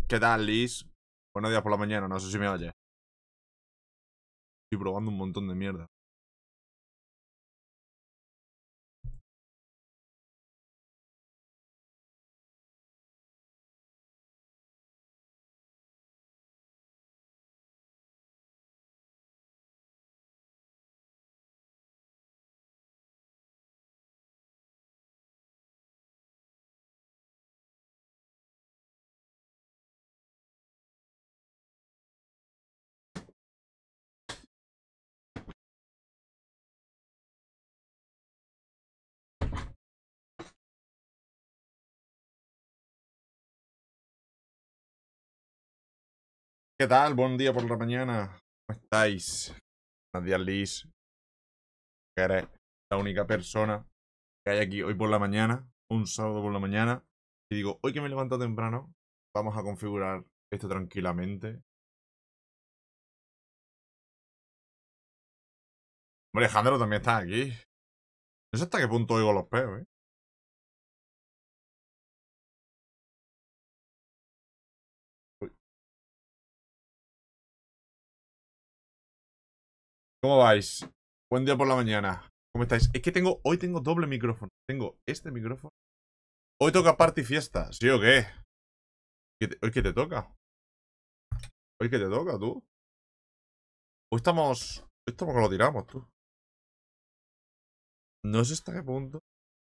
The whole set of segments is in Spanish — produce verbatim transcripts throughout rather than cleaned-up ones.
¿Qué tal, Liz? Buenos días por la mañana, no sé si me oyes. Estoy probando un montón de mierda. ¿Qué tal? Buen día por la mañana. ¿Cómo estáis? Buenos días, Liz. Que eres la única persona que hay aquí hoy por la mañana, un sábado por la mañana. Y digo, hoy que me levanto temprano, vamos a configurar esto tranquilamente. Hombre, Alejandro también está aquí. No sé hasta qué punto oigo los peos, ¿eh? Uy. ¿Cómo vais? Buen día por la mañana. ¿Cómo estáis? Es que tengo, hoy tengo doble micrófono. Tengo este micrófono. Hoy toca party fiesta, ¿sí o qué? ¿Qué te- ¿Hoy qué te toca? ¿Hoy qué te toca, tú? Hoy estamos. Hoy estamos que lo tiramos, tú. No sé hasta qué punto.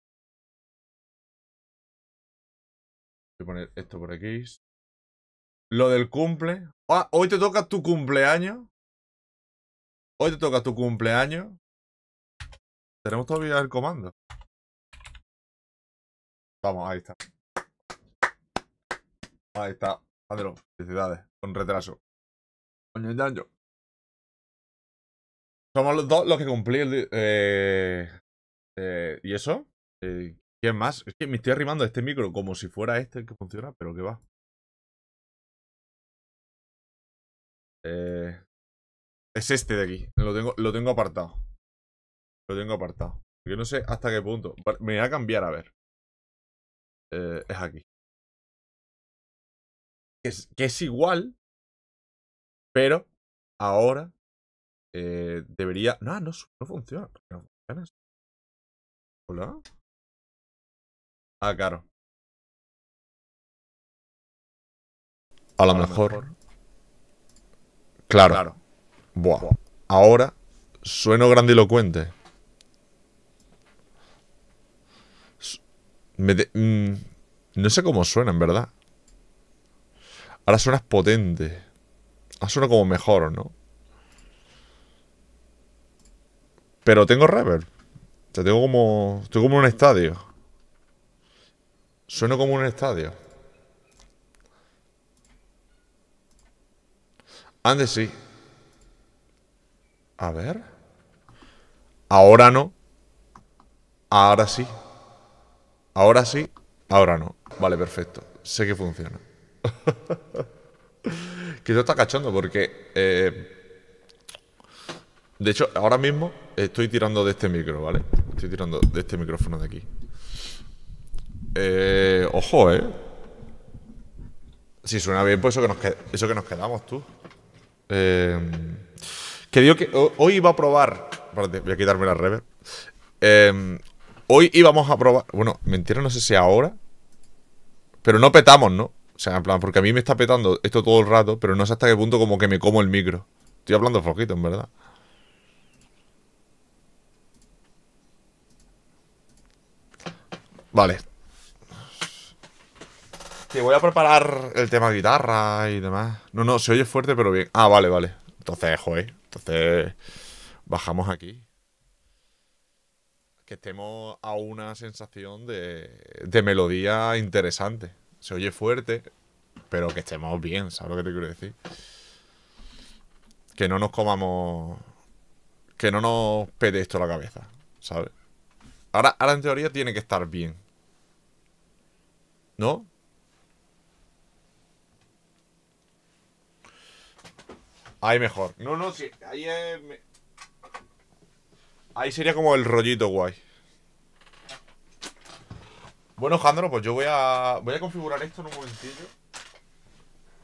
Voy a poner esto por aquí. Lo del cumple. Ah, hoy te toca tu cumpleaños. Hoy te toca tu cumpleaños. Tenemos todavía el comando. Vamos, ahí está. Ahí está. Andro, felicidades. Con retraso. Coño, ya yo. Somos los dos los que cumplí el. di- Eh, eh, ¿Y eso? Eh, ¿Quién más? Es que me estoy arrimando a este micro como si fuera este el que funciona, pero que va. Eh, es este de aquí. Lo tengo, lo tengo apartado. Lo tengo apartado. Yo no sé hasta qué punto. Vale, me voy a cambiar a ver. Eh, es aquí. Es, que es igual, pero ahora eh, debería. No, no, no funciona. ¿Por qué no funciona esto? ¿Hola? Ah, claro. A lo A lo mejor. mejor. Claro. Claro. Buah. Buah. Ahora sueno grandilocuente. S- Me de- mm, no sé cómo suena, en verdad. Ahora suenas potente. Ahora suena como mejor, ¿no? Pero tengo reverb. O sea, tengo como. Estoy como en un estadio. Sueno como en un estadio. Antes sí. A ver. Ahora no. Ahora sí. Ahora sí. Ahora no. Vale, perfecto. Sé que funciona. Que eso está cachondo porque. eh, de hecho, ahora mismo estoy tirando de este micro, ¿vale? Estoy tirando de este micrófono de aquí. Eh, ojo, ¿eh? Si suena bien, pues eso que nos, qued- eso que nos quedamos, tú. Eh, que digo que ho- hoy iba a probar. Espérate, voy a quitarme la reverb. Eh, hoy íbamos a probar. Bueno, mentira, no sé si ahora. Pero no petamos, ¿no? O sea, en plan, porque a mí me está petando esto todo el rato, pero no sé hasta qué punto como que me como el micro. Estoy hablando flojito, en verdad. Vale. Que voy a preparar el tema guitarra y demás. No, no, se oye fuerte, pero bien. Ah, vale, vale. Entonces, joder. Entonces, bajamos aquí. Que estemos a una sensación de, de melodía interesante. Se oye fuerte, pero que estemos bien, ¿sabes lo que te quiero decir? Que no nos comamos. Que no nos pete esto la cabeza, ¿sabes? Ahora, ahora en teoría tiene que estar bien, ¿no? Ahí mejor. No, no, sí. Ahí es. me- Ahí sería como el rollito guay. Bueno, Jandro, pues yo voy a. Voy a configurar esto en un momentillo.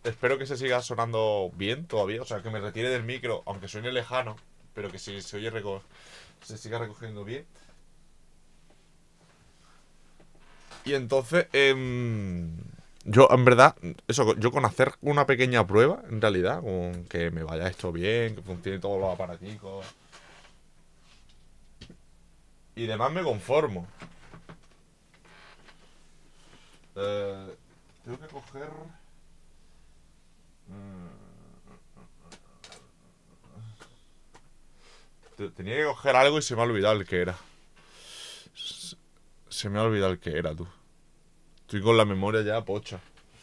espero que se siga sonando bien todavía. O sea, que me retire del micro, aunque suene lejano, pero que si se oye reco se siga recogiendo bien. Y entonces, em, yo, en verdad, eso, yo con hacer una pequeña prueba, en realidad, con que me vaya esto bien, que funcione todos los aparaticos y demás, me conformo. Eh, tengo que coger. Te- Tenía que coger algo y se me ha olvidado el que era. Se se me ha olvidado el que era, tú. Estoy con la memoria ya pocha.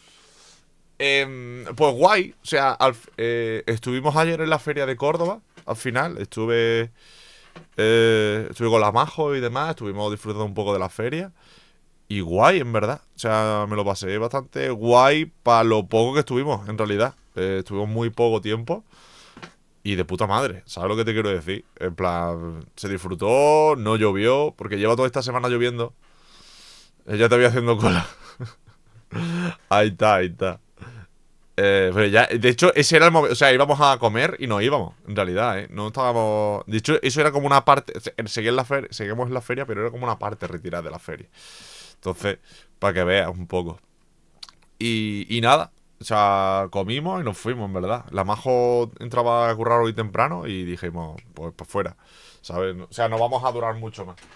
Em, pues guay. O sea, al eh, estuvimos ayer en la feria de Córdoba. Al final, estuve. Eh, estuve con la Majo y demás. Estuvimos disfrutando un poco de la feria. Y guay, en verdad. O sea, me lo pasé bastante guay para lo poco que estuvimos, en realidad. Eh, estuvimos muy poco tiempo. Y de puta madre, ¿sabes lo que te quiero decir? En plan, se disfrutó, no llovió, porque lleva toda esta semana lloviendo. Ella te voy haciendo cola. Ahí está, ahí está. Eh, pero ya, de hecho, ese era el momento. O sea, íbamos a comer y no íbamos, en realidad, ¿eh? No estábamos. De hecho, eso era como una parte. Seguí en la feria, seguimos en la feria, pero era como una parte retirada de la feria. Entonces, para que veas un poco. Y, y nada, o sea, comimos y nos fuimos, en verdad. La Majo entraba a currar hoy temprano y dijimos, pues para fuera, ¿sabes? O sea, no vamos a durar mucho más.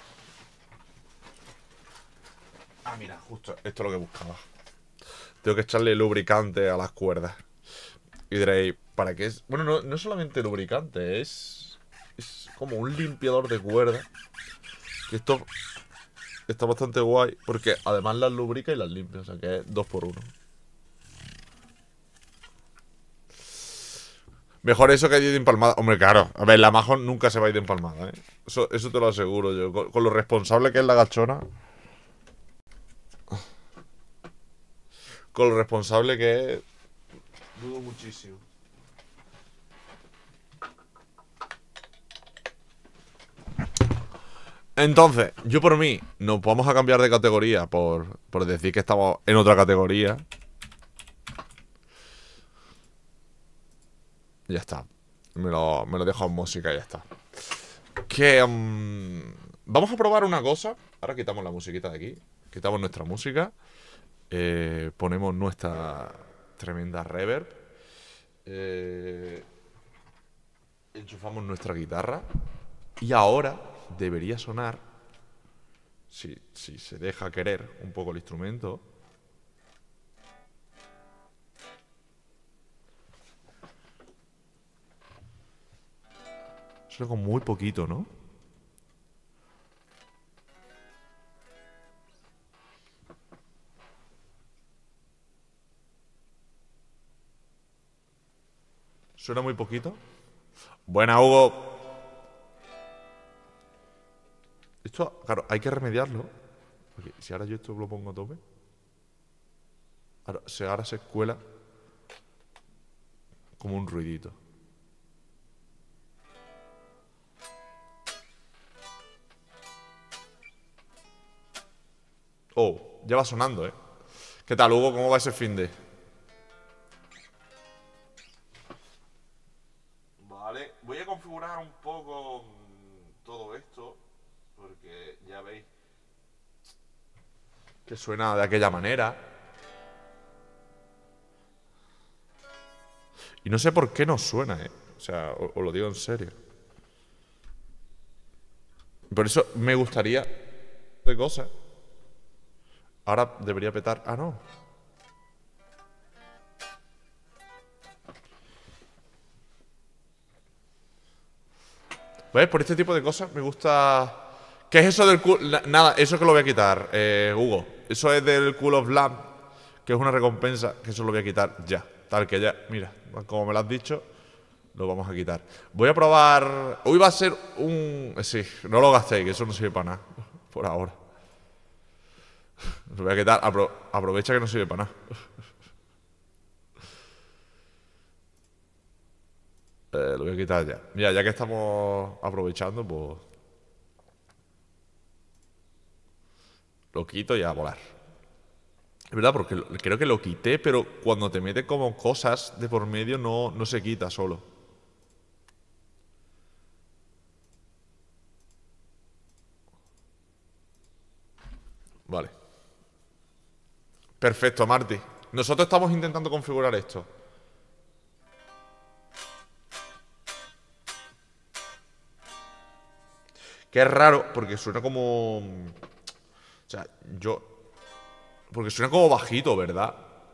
Ah, mira, justo, esto es lo que buscaba. Tengo que echarle lubricante a las cuerdas. Y diréis, ¿para qué es? Bueno, no, no es solamente lubricante, es. Es como un limpiador de cuerdas. Que esto está bastante guay, porque además las lubrica y las limpia, o sea que es dos por uno. Mejor eso que ir de empalmada. Hombre, claro. A ver, la Majo nunca se va a ir de empalmada, ¿eh? Eso, eso te lo aseguro yo. Con, con lo responsable que es la gachona. Con lo responsable que es. Dudo muchísimo. Entonces, yo por mí, nos vamos a cambiar de categoría por, por decir que estamos en otra categoría. Ya está. Me lo, me lo dejo en música y ya está. Que. Um, vamos a probar una cosa. Ahora quitamos la musiquita de aquí. Quitamos nuestra música. Eh, ponemos nuestra tremenda reverb. Eh, enchufamos nuestra guitarra. Y ahora debería sonar, si, si se deja querer un poco el instrumento. Suena con muy poquito, ¿no? Suena muy poquito. Buena, Hugo. Esto, claro, hay que remediarlo. Porque si ahora yo esto lo pongo a tope. Ahora, se- ahora se escuela como un ruidito. Oh, ya va sonando, ¿eh? ¿Qué tal, Hugo? ¿Cómo va ese fin de? Vale, voy a configurar un poco mm, todo esto. Porque ya veis que suena de aquella manera. Y no sé por qué no suena, ¿eh? O sea, os, os lo digo en serio. Por eso me gustaría de cosas. Ahora debería petar. Ah, no. ¿Ves? Por este tipo de cosas me gusta. ¿Qué es eso del cool? Na- Nada, eso que lo voy a quitar, eh, Hugo. Eso es del Cool of Lamb, que es una recompensa, que eso lo voy a quitar ya. Tal que ya. Mira, como me lo has dicho, lo vamos a quitar. Voy a probar. Hoy va a ser un. eh, Sí, no lo gastéis, que eso no sirve para nada. Por ahora. Lo voy a quitar. Apro- aprovecha que no sirve para nada. Eh, lo voy a quitar ya. Mira, ya que estamos aprovechando, pues lo quito y a volar. Es verdad, porque lo- creo que lo quité, pero cuando te mete como cosas de por medio no, no se quita solo. Vale. Perfecto, Marty. Nosotros estamos intentando configurar esto. Que es raro, porque suena como... O sea, yo... Porque suena como bajito, ¿verdad?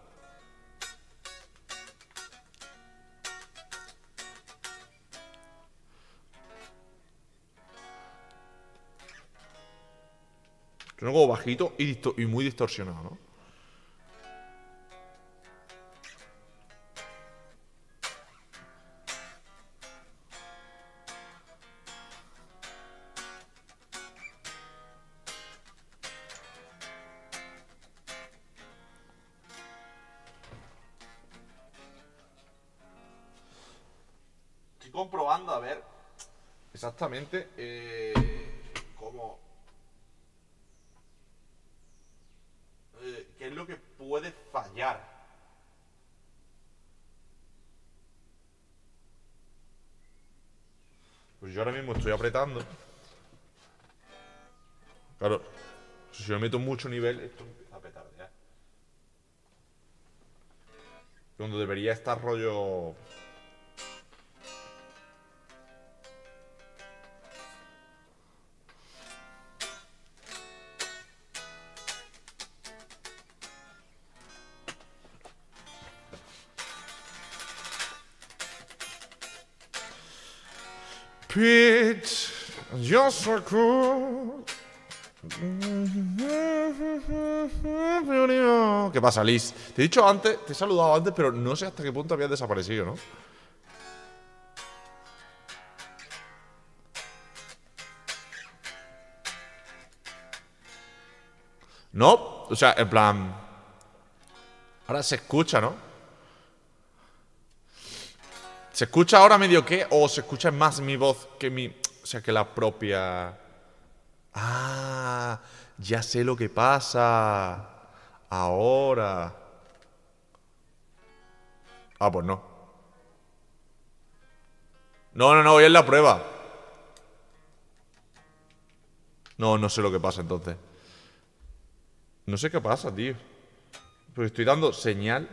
Suena como bajito y, disto- y muy distorsionado, ¿no? Estoy comprobando a ver exactamente eh, cómo... eh, qué es lo que puede fallar. Pues yo ahora mismo estoy apretando. Claro, si yo meto mucho nivel, esto empieza a petardear. Cuando debería estar rollo... Pitch, yo soy cool. ¿Qué pasa, Liz? Te he dicho antes, te he saludado antes, pero no sé hasta qué punto habías desaparecido, ¿no? No, o sea, en plan... Ahora se escucha, ¿no? ¿Se escucha ahora medio qué? ¿O se escucha más mi voz que mi... O sea, que la propia... Ah, ya sé lo que pasa. Ahora. Ah, pues no. No, no, no, hoy es la prueba. No, no sé lo que pasa entonces. No sé qué pasa, tío. Pues estoy dando señal.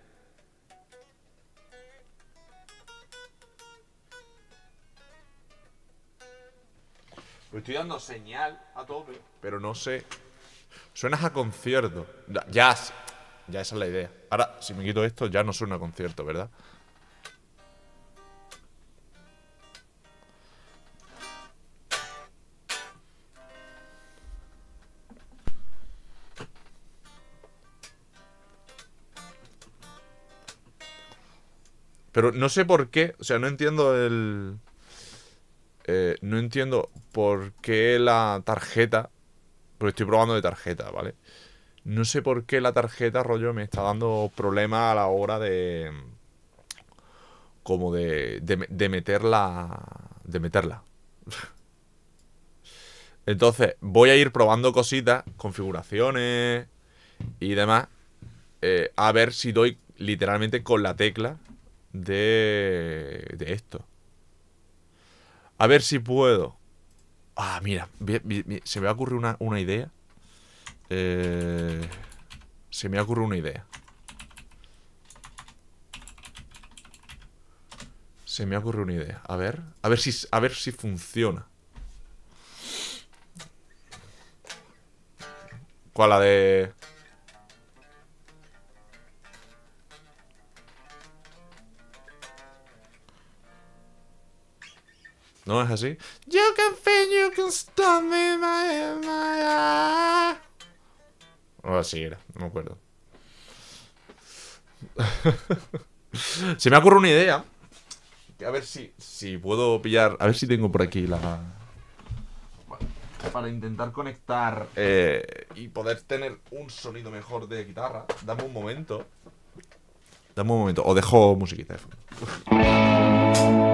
Pues estoy dando señal a tope. Pero no sé. Suenas a concierto. Ya, ya, ya esa es la idea. Ahora, si me quito esto, ya no suena a concierto, ¿verdad? Pero no sé por qué. O sea, no entiendo el... Eh, no entiendo por qué la tarjeta... Porque estoy probando de tarjeta, ¿vale? No sé por qué la tarjeta, rollo, me está dando problemas a la hora de... Como de, de, de meterla... De meterla. Entonces, voy a ir probando cositas, configuraciones y demás, eh, a ver si doy literalmente con la tecla de, de esto. A ver si puedo. Ah, mira, vi- vi- vi- se me va a ocurrir una, una idea. Eh, se me ha ocurrido una idea. Se me ha ocurrido una idea. A ver, a ver si, a ver si funciona. ¿Cuál? La de... ¿No es así? You can feel, you can stop me, my, my, o así era, no me acuerdo. Se me ha ocurrido una idea. A ver si, si puedo pillar. A ver si tengo por aquí la. Para intentar conectar eh, y poder tener un sonido mejor de guitarra. Dame un momento. Dame un momento. O dejo musiquita de fondo.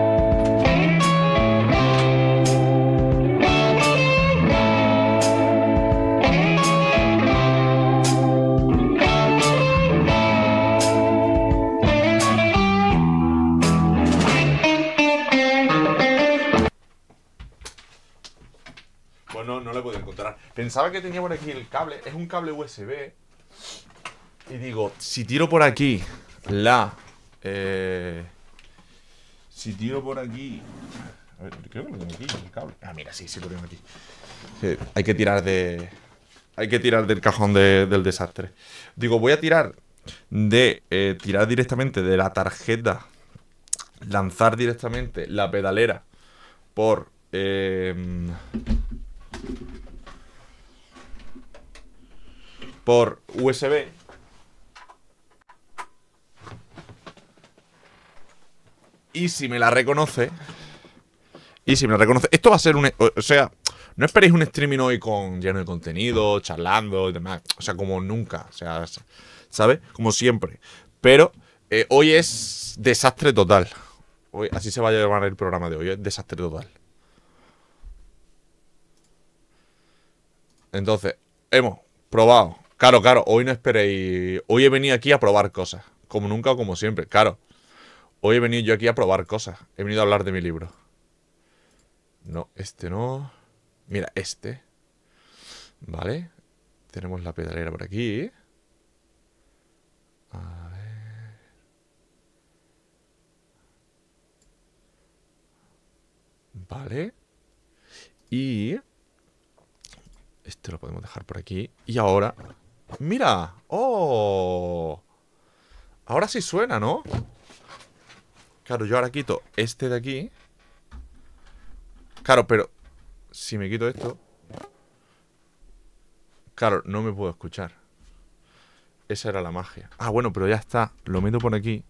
Pues no, no lo he podido encontrar. Pensaba que tenía por aquí el cable. Es un cable U S B. Y digo, si tiro por aquí la... Eh, si tiro por aquí... A ver, creo que lo tengo aquí, el cable. Ah, mira, sí, sí lo tengo aquí. Sí, hay que tirar de... Hay que tirar del cajón de, del desastre. Digo, voy a tirar de... Eh, tirar directamente de la tarjeta. Lanzar directamente la pedalera por... Eh, por U S B. Y si me la reconoce... Y si me la reconoce... Esto va a ser un... O sea... No esperéis un streaming hoy con lleno de contenido, charlando y demás. O sea, como nunca. O sea, ¿sabes? Como siempre. Pero eh, hoy es desastre total. Hoy, así se va a llamar el programa de hoy. Es desastre total. Entonces, hemos probado. Claro, claro, hoy no esperéis. Hoy he venido aquí a probar cosas. Como nunca o como siempre. Claro. Hoy he venido yo aquí a probar cosas. He venido a hablar de mi libro. No, este no. Mira, este. Vale. Tenemos la pedalera por aquí. A ver. Vale. Y... este lo podemos dejar por aquí. Y ahora... ¡Mira! ¡Oh! Ahora sí suena, ¿no? Claro, yo ahora quito este de aquí. Claro, pero... si me quito esto... claro, no me puedo escuchar. Esa era la magia. Ah, bueno, pero ya está. Lo meto por aquí.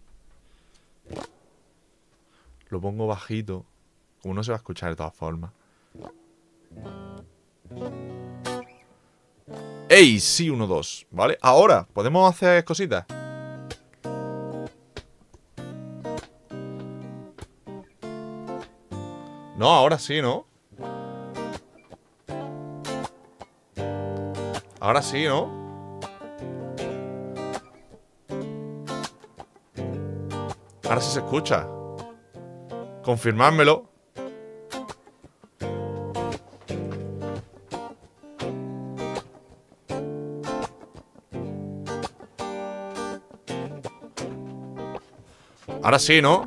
Lo pongo bajito. Como no se va a escuchar de todas formas. ¡Ey! Sí, uno, dos. ¿Vale? Ahora, ¿podemos hacer cositas? No, ahora sí, ¿no? Ahora sí, ¿no? Ahora sí se escucha. Confirmádmelo. Ahora sí, ¿no?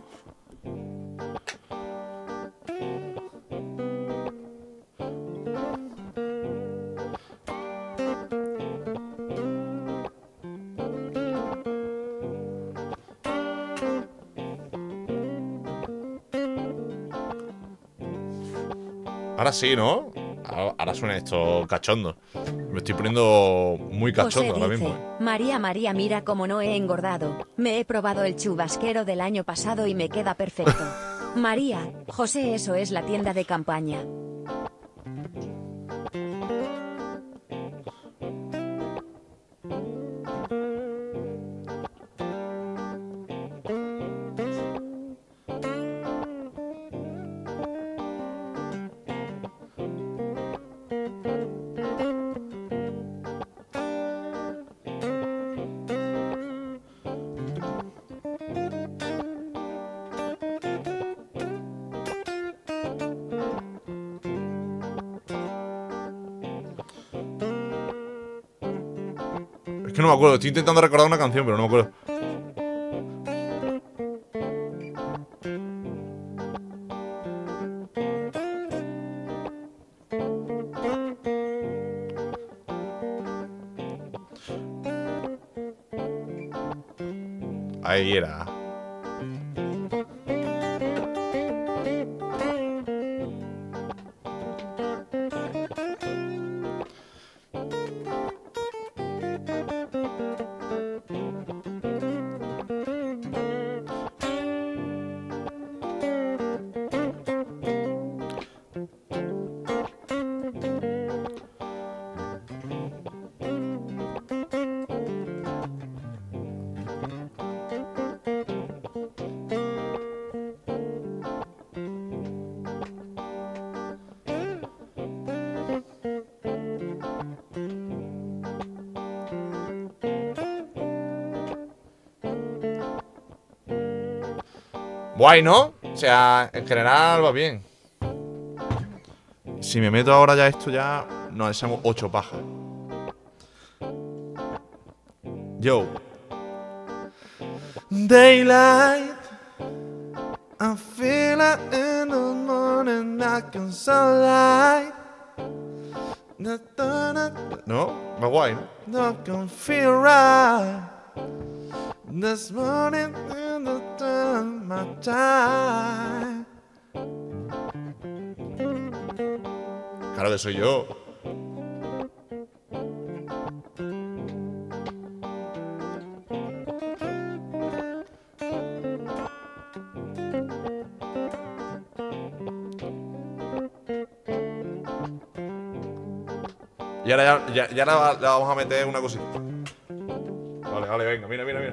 Ahora sí, ¿no? Ahora, ahora suena esto cachondo. Me estoy poniendo muy cachondo José ahora dice, mismo, ¿eh? María, María, mira cómo no he engordado. Me he probado el chubasquero del año pasado y me queda perfecto. María, José, eso es la tienda de campaña. Es que no me acuerdo. Estoy intentando recordar una canción, pero no me acuerdo. Ahí era. Guay, ¿no? O sea, en general va bien. si me meto ahora ya esto ya nos echamos ocho pajas. Yo. Daylight, I feel it in the morning, I can sunlight. No, más guay, ¿no? No can feel right. This morning in the time, my time. Claro que soy yo. Y ahora ya, ya, ya la, la vamos a meter una cosita. Vale, vale, venga, mira, mira, mira.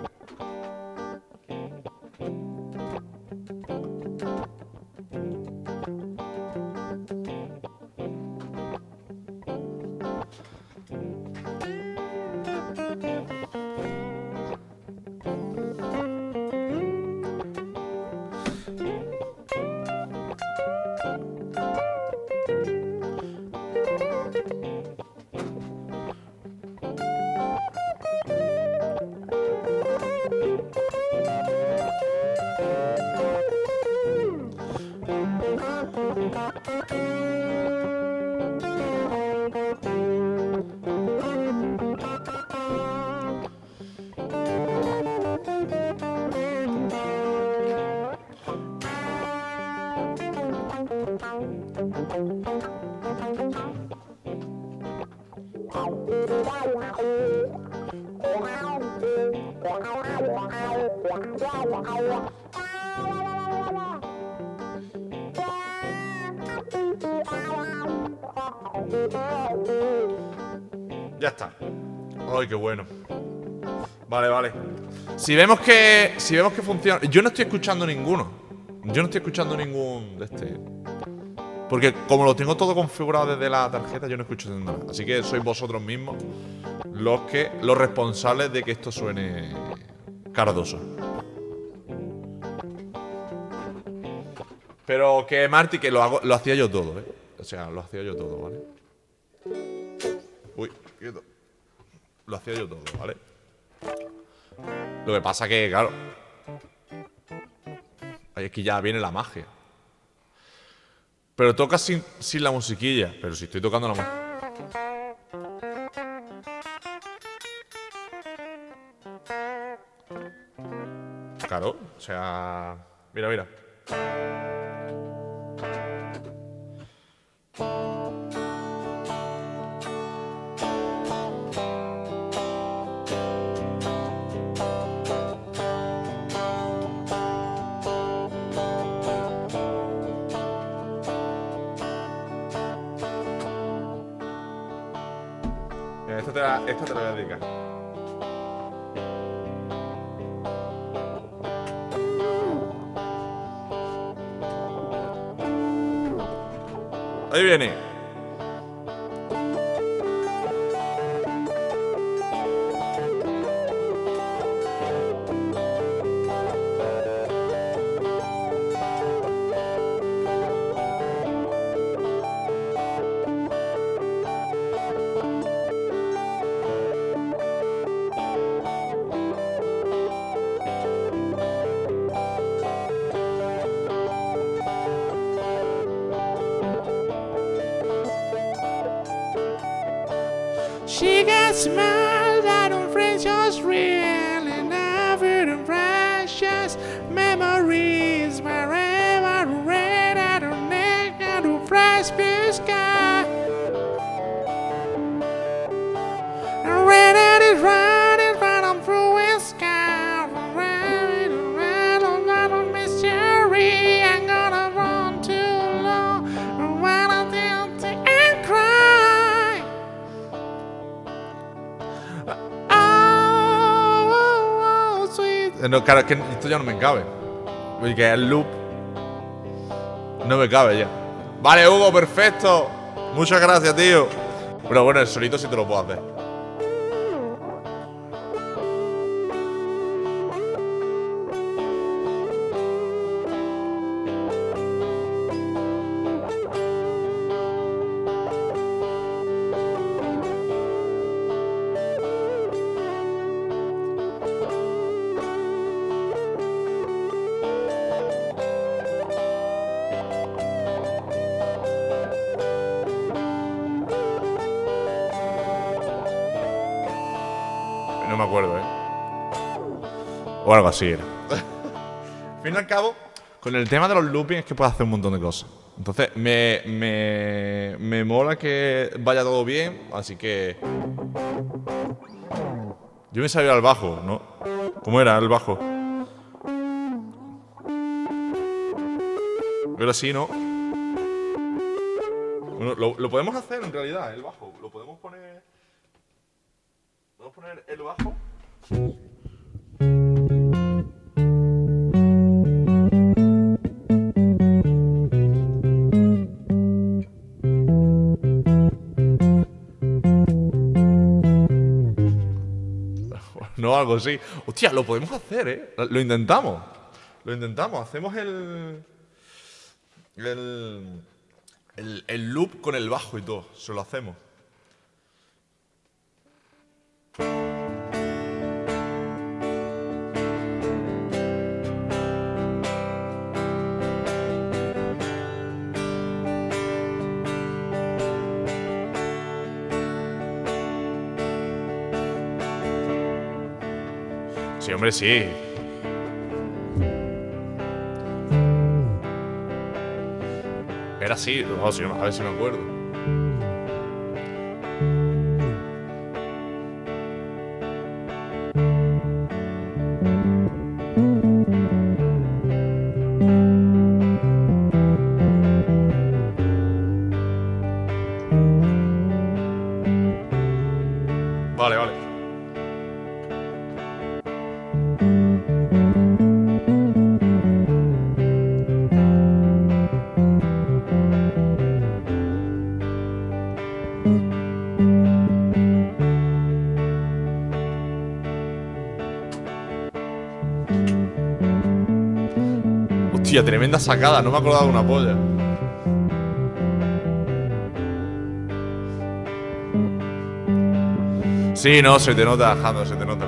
Ya está. Ay, qué bueno. Vale, vale. Si vemos que si vemos que funciona, yo no estoy escuchando ninguno. Yo no estoy escuchando ningún de este. Porque como lo tengo todo configurado desde la tarjeta, yo no escucho nada. Así que sois vosotros mismos los que los responsables de que esto suene cardoso. Pero que Marty, que lo hago, lo hacía yo todo, ¿eh? O sea, lo hacía yo todo, ¿vale? Uy, quieto. Lo hacía yo todo, ¿vale? Lo que pasa que, claro, ahí es que ya viene la magia. Pero toca sin, sin la musiquilla. Pero si estoy tocando la magia. Claro, o sea... Mira, mira. Esta te la, esta te la voy a dedicar. Ahí viene. She got smiles that don't French just real and never the precious memories wherever red at her neck and the fresh blue sky. And red at it right in front of through sky. Red and red a lot of mystery. I'm gonna run too long. Run until the and cry. No, claro, es que esto ya no me cabe. Porque el loop no me cabe ya. Vale, Hugo, perfecto. Muchas gracias, tío. Pero bueno, el solito sí te lo puedo hacer. no me acuerdo, ¿eh? O algo así era. Al fin y al cabo, con el tema de los loopings es que puedes hacer un montón de cosas. Entonces, me, me, me mola que vaya todo bien, así que... Yo me sabía al bajo, ¿no? ¿Cómo era el bajo? Pero sí, ¿no? Bueno, lo, lo podemos hacer en realidad, el bajo. Lo podemos poner... ¿Podemos poner el bajo? No, algo así. Hostia, lo podemos hacer, ¿eh? Lo intentamos. Lo intentamos. Hacemos el... El... El, el loop con el bajo y todo. Se lo hacemos. Sí, hombre, sí. Era así, no, sí, a ver si me acuerdo. Vale, vale. Hostia, tremenda sacada, no me he acordado de una polla. Sí, no, se te nota, Jando, se te nota.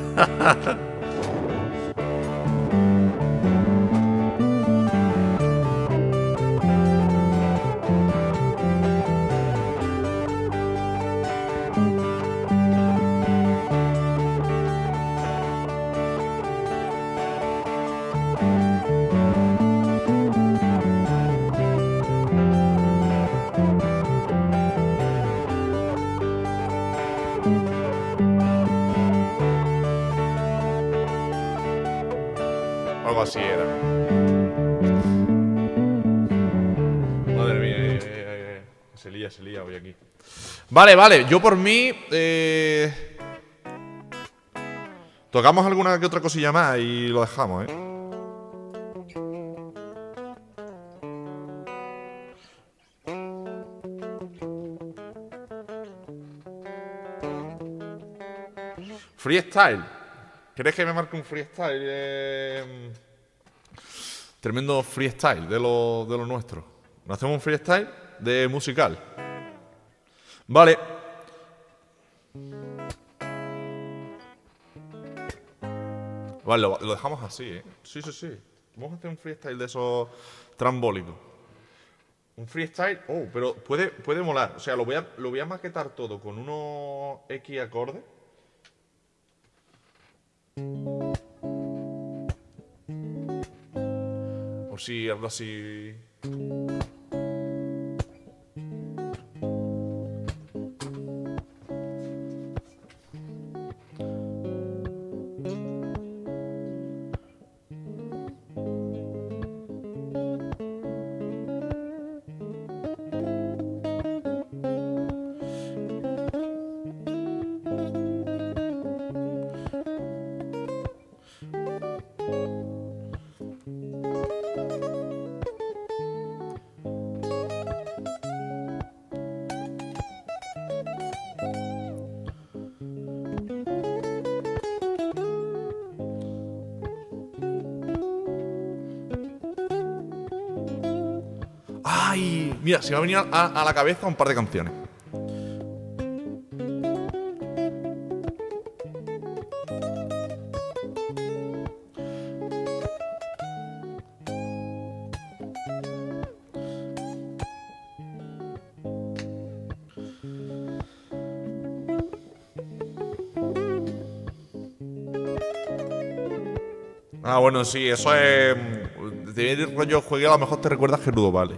Algo así era. Madre mía, eh, eh, eh, se lía, se lía hoy aquí. Vale, vale, yo por mí... Eh... Tocamos alguna que otra cosilla más y lo dejamos, ¿eh? Freestyle. ¿Queréis que me marque un freestyle? Eh, tremendo freestyle de lo, de lo nuestro. ¿Nos hacemos un freestyle de musical? Vale. Vale, lo, lo dejamos así, ¿eh? Sí, sí, sí. Vamos a hacer un freestyle de esos trambólicos. Un freestyle. Oh, pero puede, puede molar. O sea, lo voy a, lo voy a maquetar todo con unos X acordes. Por si algo así. ¡Ay! Mira, se me ha venido a, a la cabeza un par de canciones. Ah, bueno, sí, eso es. De rollo juegue, a lo mejor te recuerdas Gerudo Valley.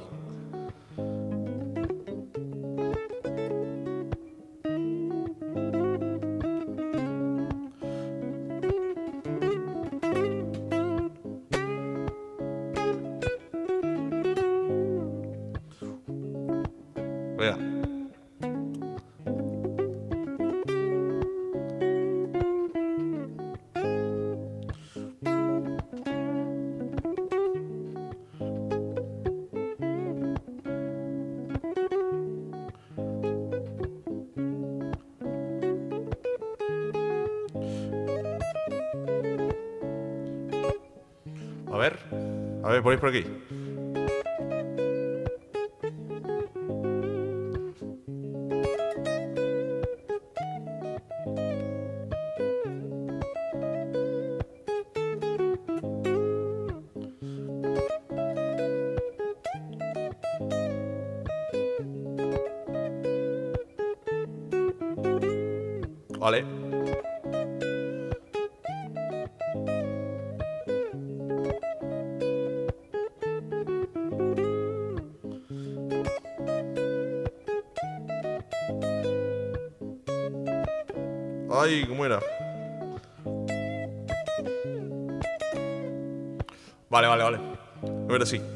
Venga. A ver, a ver, ponéis por aquí. Vale. Ay, ¿cómo era? Vale, vale, vale. A ver, sí.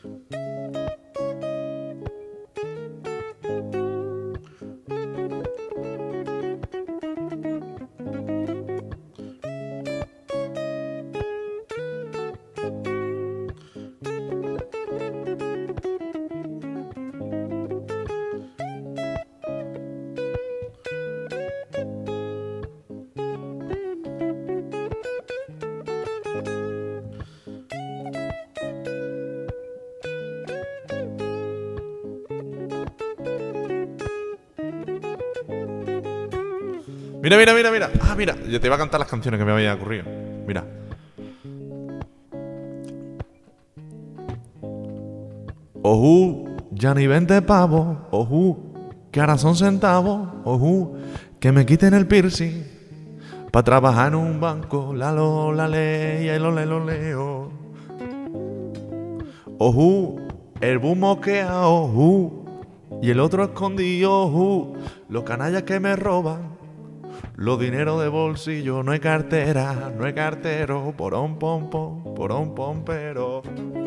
Mira, mira, mira, mira. Ah, mira. Yo te iba a cantar las canciones que me habían ocurrido. Mira. Ojú, ya ni veinte pavos. Ojú, que ahora son centavos. Ojú, que me quiten el piercing para trabajar en un banco. La lo, la le, y lo le, lo leo. Ojú, el boom mosqueado. Ojú, y el otro escondido. Ojú, los canallas que me roban los dineros de bolsillo. No hay cartera, no hay cartero. Porón, pom, pom, porón, pom, pero.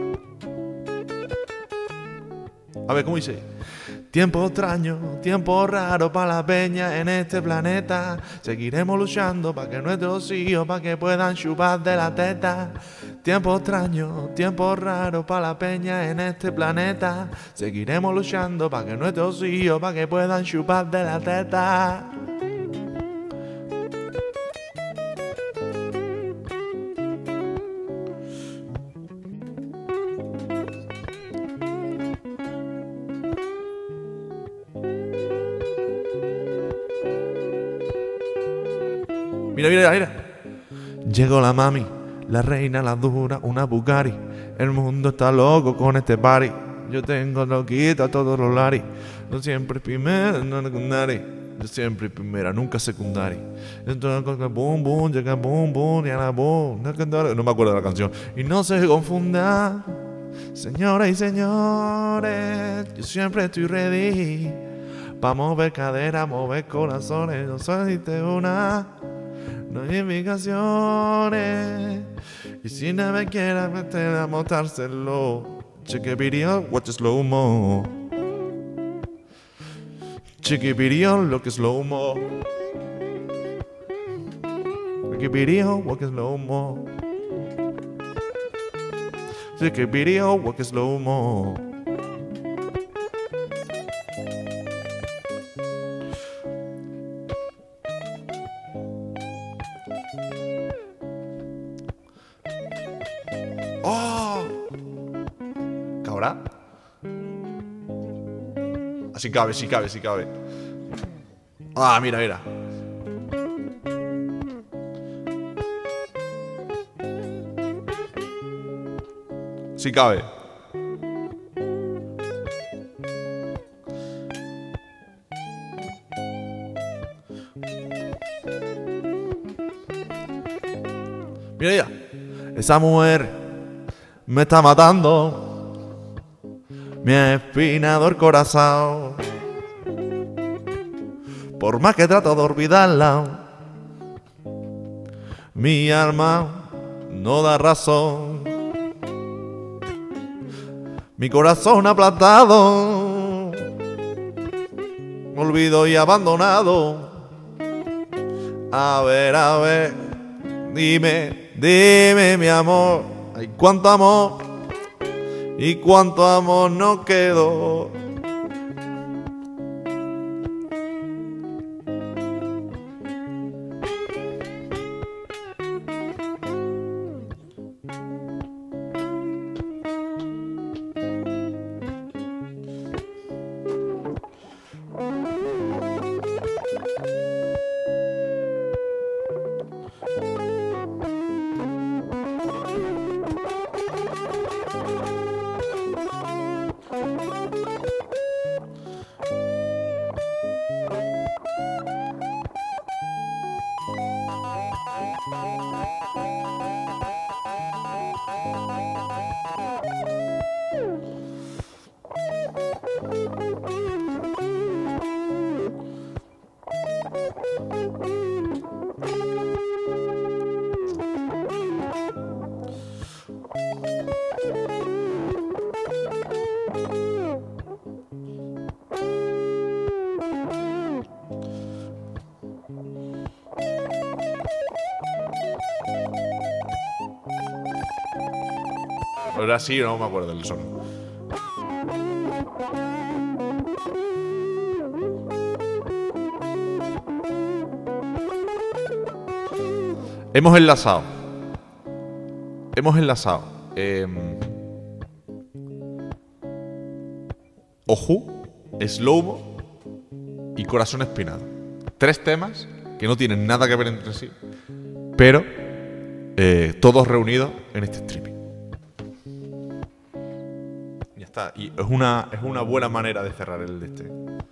A ver, ¿cómo dice? Tiempo extraño, tiempo raro para la peña en este planeta. Seguiremos luchando para que nuestros hijos, para que puedan chupar de la teta. Tiempo extraño, tiempo raro para la peña en este planeta. Seguiremos luchando para que nuestros hijos, para que puedan chupar de la teta. Mira, mira, mira. Llegó la mami, la reina, la dura, una Bugatti. El mundo está loco con este party. Yo tengo loquita a todos los lares. Yo siempre primera, no secundaria. Yo siempre primera, nunca secundaria. Entonces, boom, boom, llega boom, boom, y a la boom. No me acuerdo de la canción. Y no se confunda, señoras y señores, yo siempre estoy ready pa' mover cadera, mover corazones. No solicité una notificaciones. Y si no me quieres meter a montárselo, check it video, watch slow mo. Check it video, look slow mo. Check it video, walk slow mo. Check it video, walk slow mo. ¡Oh! ¿Cabrá? Así cabe, sí cabe, sí cabe. Ah, mira, mira. Sí cabe. Mira ya. Esa mujer me está matando, me ha espinado el corazón. Por más que trato de olvidarla, mi alma no da razón. Mi corazón aplastado, olvido y abandonado. A ver, a ver, dime, dime mi amor, ay cuánto amor y cuánto amor nos quedó. Ahora sí, no me acuerdo del son. Hemos enlazado. Hemos enlazado. Eh, Ojú, Slow-Mo y Corazón Espinado. Tres temas que no tienen nada que ver entre sí, pero eh, todos reunidos en este streaming. Ya está. Y es una, es una buena manera de cerrar el de este.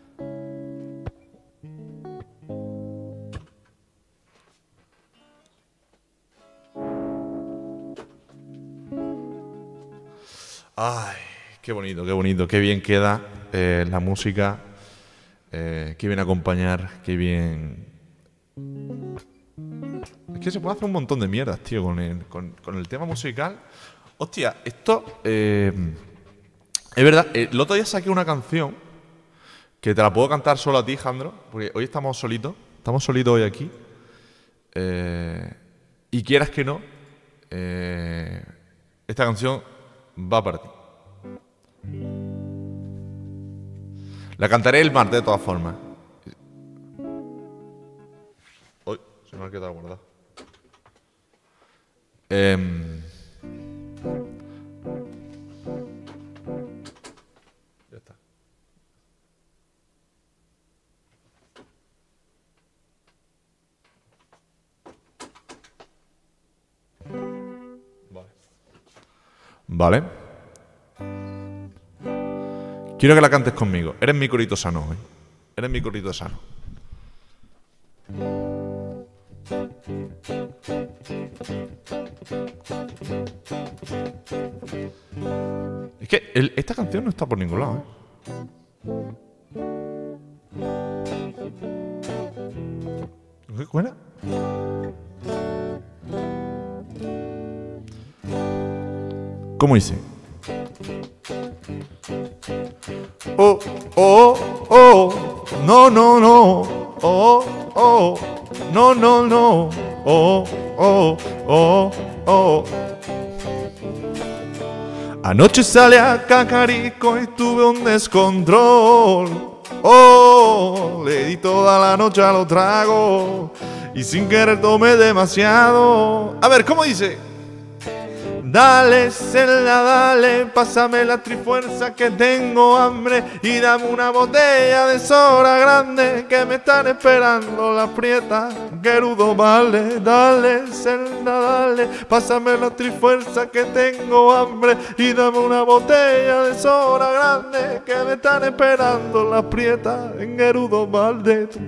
Ay, qué bonito, qué bonito, qué bien queda eh, la música, eh, qué bien acompañar, qué bien... Es que se puede hacer un montón de mierdas, tío, con el, con, con el tema musical. Hostia, esto... Eh, es verdad, el otro día saqué una canción que te la puedo cantar solo a ti, Jandro, porque hoy estamos solitos, estamos solitos hoy aquí. Eh, y quieras que no, eh, esta canción va para ti. La cantaré el martes de todas formas. Uy, se me ha quedado guardado. Eh, ya está. Vale. Vale. Quiero que la cantes conmigo. Eres mi corito sano hoy. Eres mi corito sano. Es que el, esta canción no está por ningún lado, ¿eh? ¿Qué buena? ¿Cómo dice? Oh, oh, oh, no, no, no, oh, oh, no, no, no, oh, oh, oh, oh. Anoche salí a Cacarico y tuve un descontrol. Oh, le di toda la noche a los tragos y sin querer tomé demasiado. A ver, ¿cómo dice? Dale, Zelda, dale, pásame la trifuerza que tengo hambre y dame una botella de soda grande que me están esperando las prietas. Gerudo, vale, dale, Zelda, dale, pásame la trifuerza que tengo hambre y dame una botella de soda grande que me están esperando las prietas. En Gerudo, vale, tu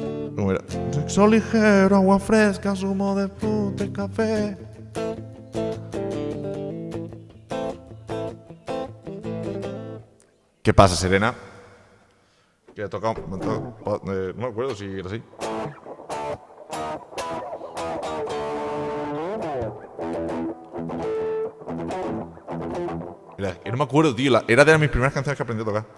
Sol ligero, agua fresca, zumo de fruta y café. ¿Qué pasa, Serena? Que ha tocado... Eh, no me acuerdo si era así. Mira, que no me acuerdo, tío. La, era de mis primeras canciones que aprendí a tocar.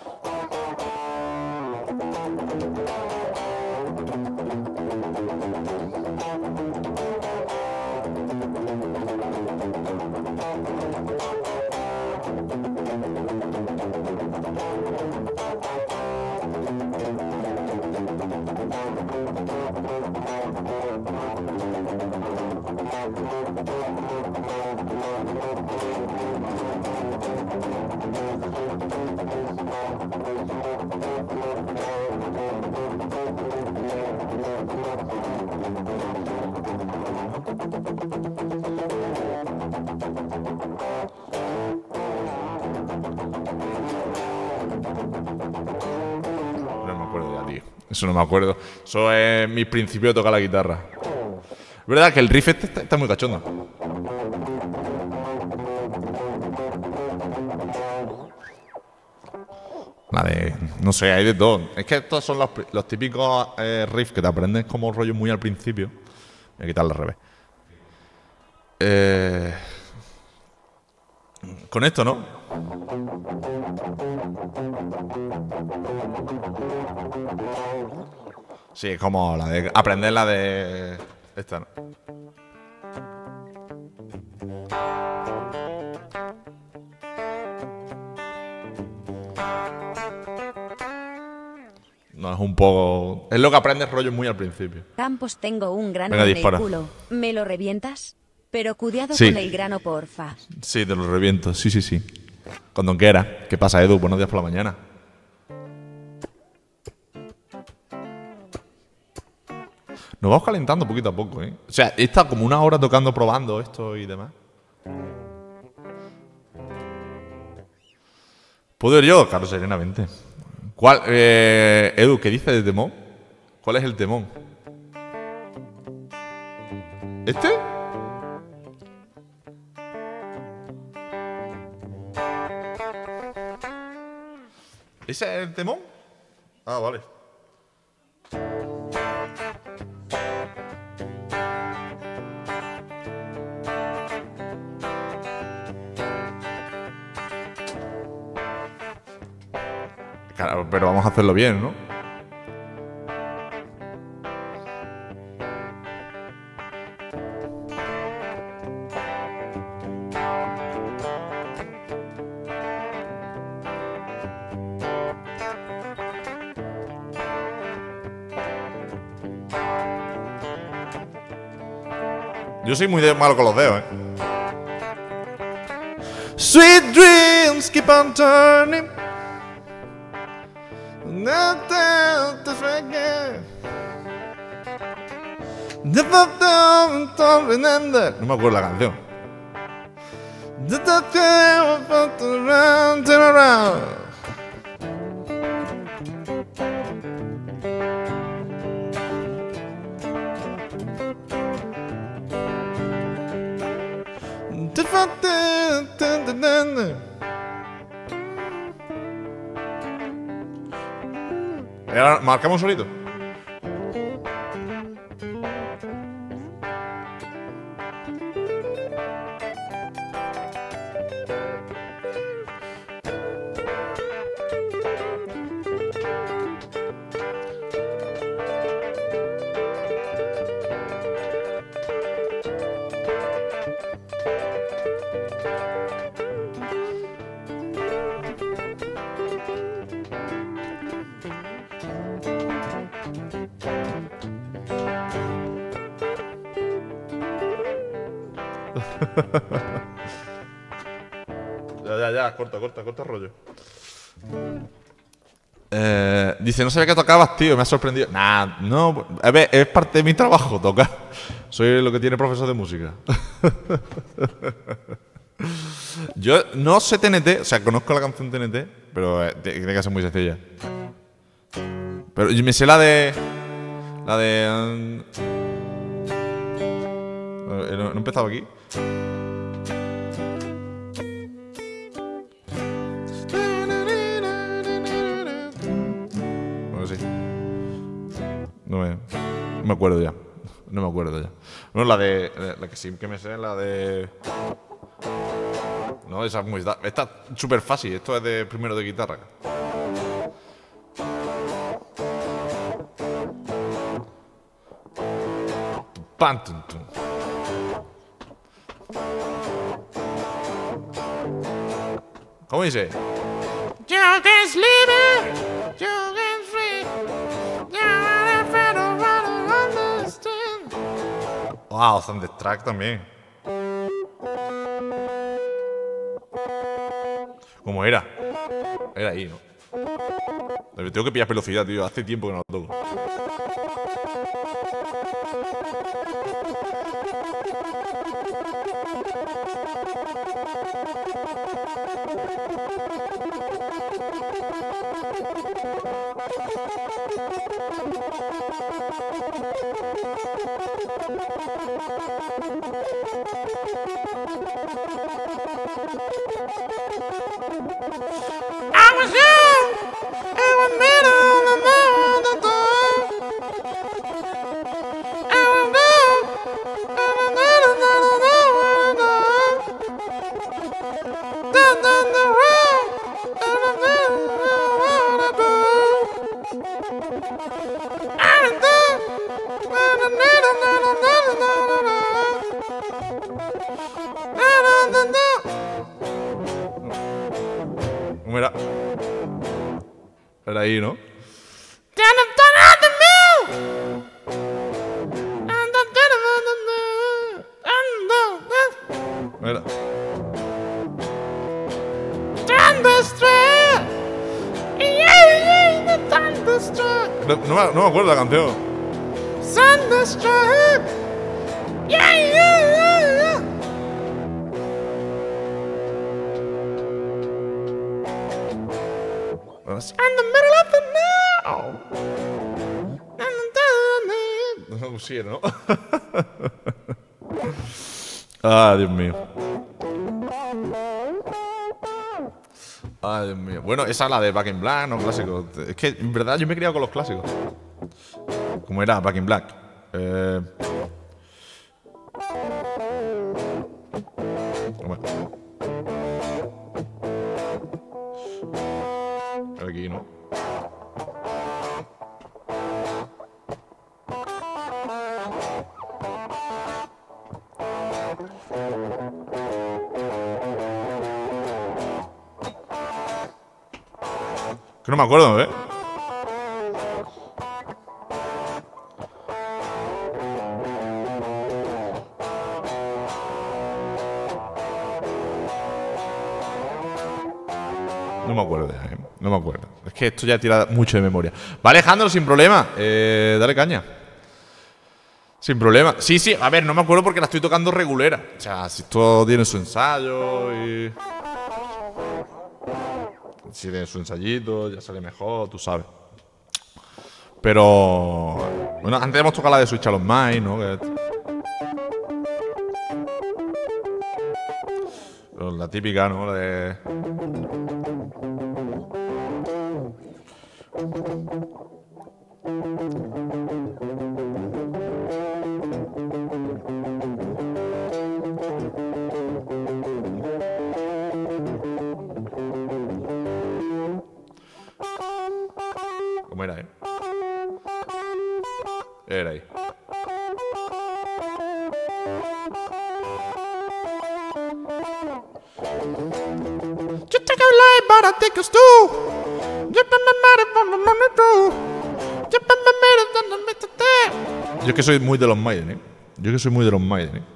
Eso no me acuerdo. Eso es mi principio de tocar la guitarra. Es verdad que el riff este está, está muy cachondo. La de... No sé, hay de todo. Es que estos son los, los típicos eh, riffs que te aprendes como rollo muy al principio. Voy a quitarle al revés. Eh... Con esto, ¿no? Sí, es como la de aprender la de esta, ¿no? No, es un poco... Es lo que aprendes rollo muy al principio. Campos, tengo un grano Venga, en dispara. el culo. ¿Me lo revientas? Pero cuidado Sí. con el grano, porfa. Sí, te lo reviento. Sí, sí, sí. Cuando quieras. ¿Qué pasa, Edu? Buenos días por la mañana. Nos vamos calentando poquito a poco, ¿eh? O sea, he estado como una hora tocando, probando esto y demás. ¿Puedo ir yo? Claro, serenamente. ¿Cuál? Eh, Edu, ¿qué dice de temón? ¿Cuál es el temón? ¿Este? ¿Ese es el temón? Ah, vale. Claro, pero vamos a hacerlo bien, ¿no? Yo soy muy de malo con los dedos, ¿eh? Sweet dreams keep on turning. No me acuerdo la canción. Y ahora marcamos solito. Ya, ya, ya, corta, corta, corta rollo. Eh, dice, no sabía que tocabas, tío, me ha sorprendido. Nah, no, a ver, es parte de mi trabajo tocar. Soy lo que tiene profesor de música. Yo no sé T N T, o sea, conozco la canción T N T, pero eh, tiene que ser muy sencilla. Pero yo me sé la de... La de... ¿No, no he empezado aquí? Bueno, sí. No me, no me acuerdo ya. No me acuerdo ya. No, la de... La que sí que me sé, la de... No, esa es muy... Esta es súper fácil. Esto es de primero de guitarra. Pam, tum, tum. ¿Cómo dice? You can sleep it, you can free. You are afraid of what I understand. Wow, Thunderstruck también. ¿Cómo era? Era ahí, ¿no? Tengo que pillar velocidad, tío. Hace tiempo que no lo toco. I was young, I was middle of the moon, the door. I was young, I was middle of the moon, the door. Down, down the road, I was middle of the door. I was young, I was middle of the moon, the door. ¿Cómo era? Era ahí, ¿no? Mira. No, no, me, no me acuerdo la canción. Yeah, yeah, yeah, yeah. In the middle of the night. No, sí, ¿no? Ah, Dios mío. Ay, Dios mío. Bueno, esa es la de Back in Black, no clásico. Es que, en verdad, yo me he criado con los clásicos. ¿Cómo era Back in Black? Eh... Bueno. Aquí, ¿no? Que no me acuerdo, ¿eh? No me acuerdo ya, ¿eh? No me acuerdo. Es que esto ya tira mucho de memoria. Vale, Alejandro, sin problema. Eh, dale caña. Sin problema. Sí, sí, a ver, no me acuerdo porque la estoy tocando regulera. O sea, si esto tiene su ensayo y... Si tiene su ensayito, ya sale mejor, tú sabes. Pero... Bueno, antes hemos tocado la de Switch a los Mind, ¿no? Que... La típica, ¿no? La de... ¿Cómo era, eh? Era ahí. You take a lie, but I take a stool. You put my money from the money too. You put my money from the money too. Yo es que soy muy de los Maiden, ¿eh? Yo es que soy muy de los Maiden, ¿eh?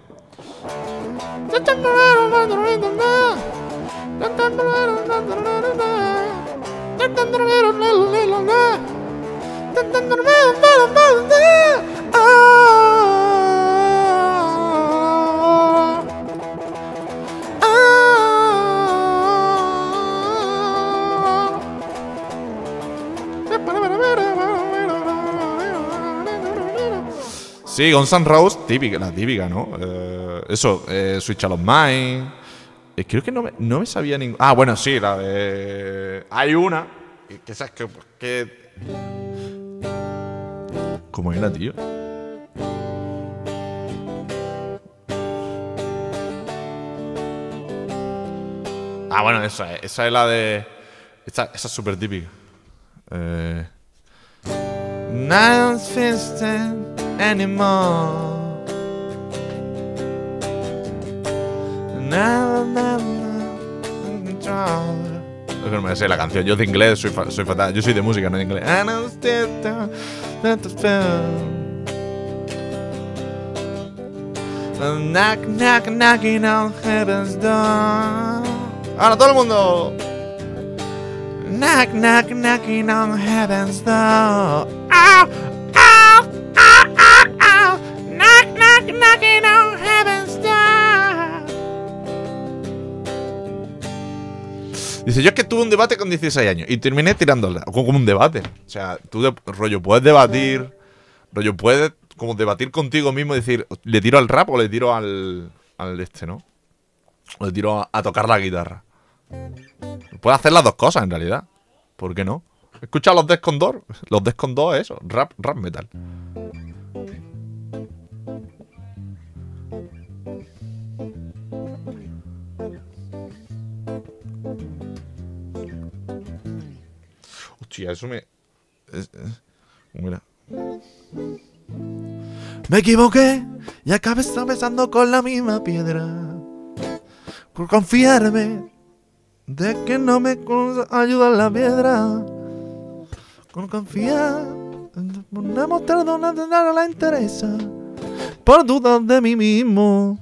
Sí, Guns N' Roses, típica, la típica, ¿no? Eh, eso, eh, Switch a los Mind. Eh, creo que no me, no me sabía ningún. Ah, bueno, sí, la de. Hay una. Que sabes que. que... ¿Cómo era, tío? Ah, bueno, esa es, esa es la de. Esa, esa es súper típica. Eh. Not existing anymore. No, no, no. Es que no me sé la canción. Yo de inglés soy, fa soy fatal. Yo soy de música, no de inglés. Knock, knock, knocking on heaven's door. Ahora todo el mundo. Knock, knock, knocking on heaven's door. Ow, ow, ow, ow, ow. Knock, knock, knocking on heaven's door. Dice, yo es que tuve un debate con dieciséis años y terminé tirándola. Como un debate. O sea, tú, de, rollo, puedes debatir. Rollo, puedes como debatir contigo mismo y decir, ¿le tiro al rap o le tiro al. al este, ¿no? O le tiro a, a tocar la guitarra. Puedes hacer las dos cosas en realidad. ¿Por qué no? Escucha los Defcon dos. Los Defcon dos es eso. Rap, rap metal. Hostia, eso me. Es, es, mira. Me equivoqué y acabé tropezando con la misma piedra. Por confiarme de que no me ayuda la piedra. Por confiar en no mostrar donde nada la interesa. Por dudas de mí mismo.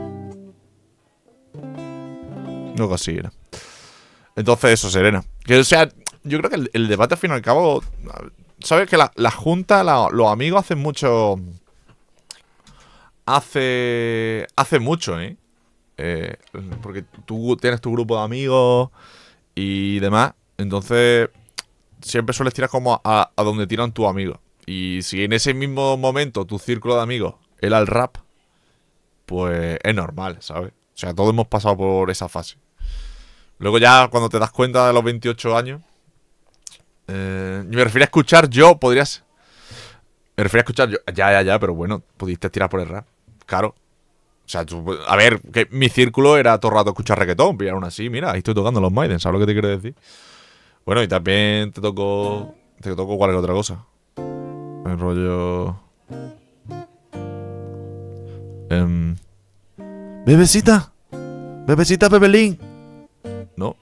Luego así era. Entonces eso, Serena. Que o sea, yo creo que el, el debate al fin y al cabo. ¿Sabes que la, la junta, la, los amigos hacen mucho. Hace. Hace mucho, ¿eh? Eh, porque tú tienes tu grupo de amigos y demás, entonces siempre sueles tirar como a, a donde tiran tus amigos. Y si en ese mismo momento tu círculo de amigos era el rap, pues es normal, ¿sabes? O sea, todos hemos pasado por esa fase. Luego ya cuando te das cuenta de los veintiocho años, eh, me refiero a escuchar yo, podrías... Me refiero a escuchar yo, ya, ya, ya, pero bueno, pudiste tirar por el rap, claro. O sea, tú, a ver, que mi círculo era todo el rato escuchar reggaetón, pero aún así, mira, ahí estoy tocando los Maiden, ¿sabes lo que te quiero decir? Bueno, y también te tocó. Te tocó cualquier otra cosa. El rollo. Um, Bebecita. Bebecita Pepelín. No.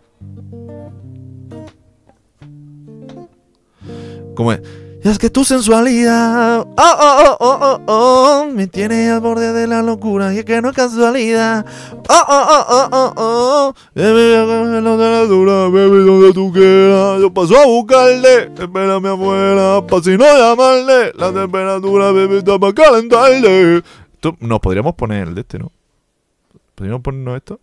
¿Cómo es? Y es que tu sensualidad, oh, oh, oh, oh, oh, oh, me tiene al borde de la locura. Y es que no es casualidad. Oh, oh, oh, oh, oh, oh, baby, la temperatura, baby, donde tú quieras. Yo paso a buscarle, espérame afuera, pa' si no llamarle. La temperatura, baby, está pa' calentarle. Esto, nos podríamos poner el de este, ¿no? ¿Podríamos ponernos esto?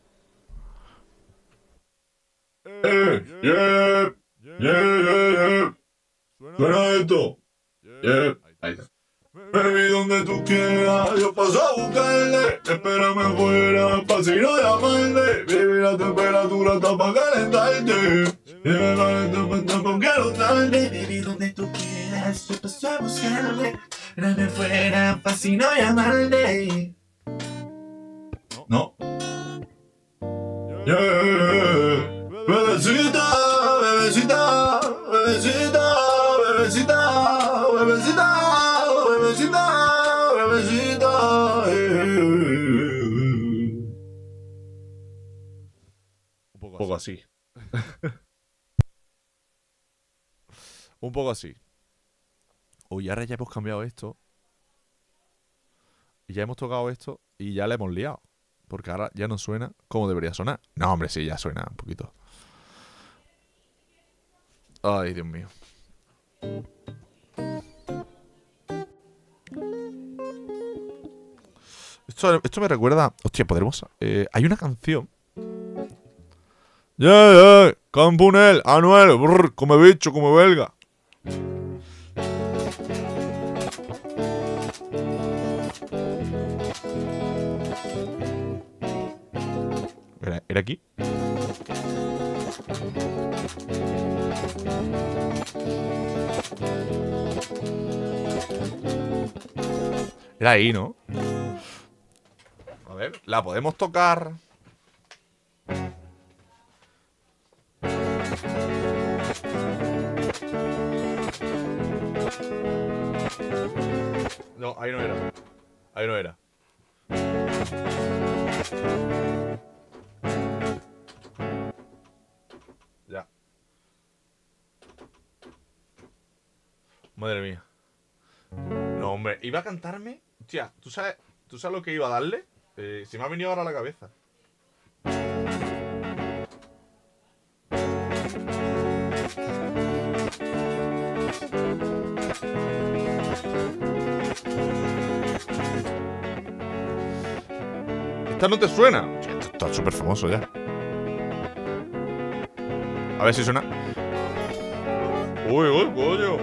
Eh, yeah, yeah, yeah, yeah. Suena esto. Yeah. Ahí está. Baby, donde tú quieras, yo paso a buscarle. Espérame afuera, pa' si no llamarle. Baby, la temperatura está pa' calentarte. Baby, tampoco quiero tarde. Baby, donde tú quieras, yo paso a buscarle. Espérame afuera, pa' si no llamarle. No. Yeah. Bebecita, bebecita, bebecita. Bebecita, bebecita, bebecita, bebecita. Eh. Un poco, Un poco así. Un poco así. Uy, ahora ya hemos cambiado esto. Y ya hemos tocado esto y ya le hemos liado. Porque ahora ya no suena como debería sonar. No, hombre, sí, ya suena un poquito. Ay, Dios mío. Esto, esto me recuerda. Hostia, podremos. Eh, hay una canción. Yeah, yeah, Campunel, Anuel, brr, come bicho, come belga. ¿Era aquí? Era ahí, ¿no? A ver, la podemos tocar. No, ahí no era. Ahí no era. Ya. Madre mía. No, hombre, iba a cantarme. Hostia, ¿tú sabes, ¿tú sabes lo que iba a darle? Eh, se me ha venido ahora a la cabeza. ¿Esta no te suena? Hostia, esto está súper famoso ya. A ver si suena. Uy, uy, coño.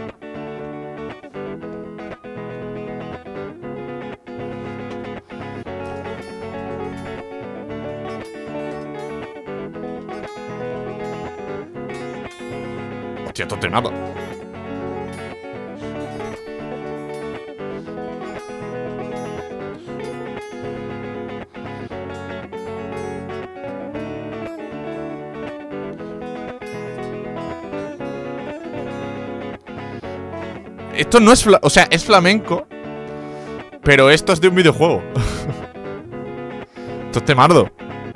Hostia, esto te mata. Esto no es fla o sea, es flamenco, pero esto es de un videojuego. Esto es temardo.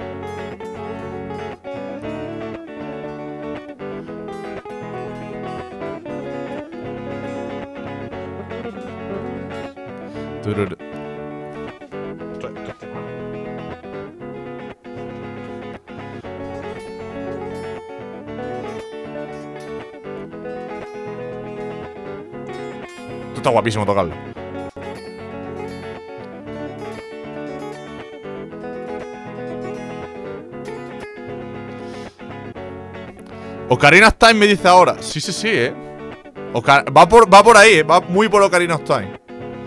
Turur. Esto, esto es temardo. Esto está guapísimo tocarlo. Ocarina of Time me dice ahora. Sí, sí, sí, eh. Ocar va, por, va por ahí, eh. Va muy por Ocarina of Time.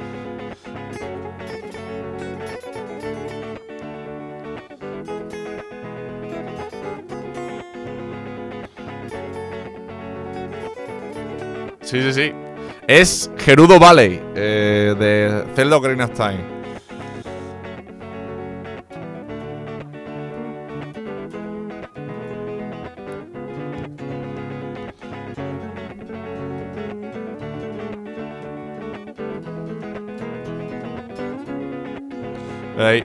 Sí, sí, sí. Es Gerudo Valley, eh, de Zelda Ocarina of Time. Ahí.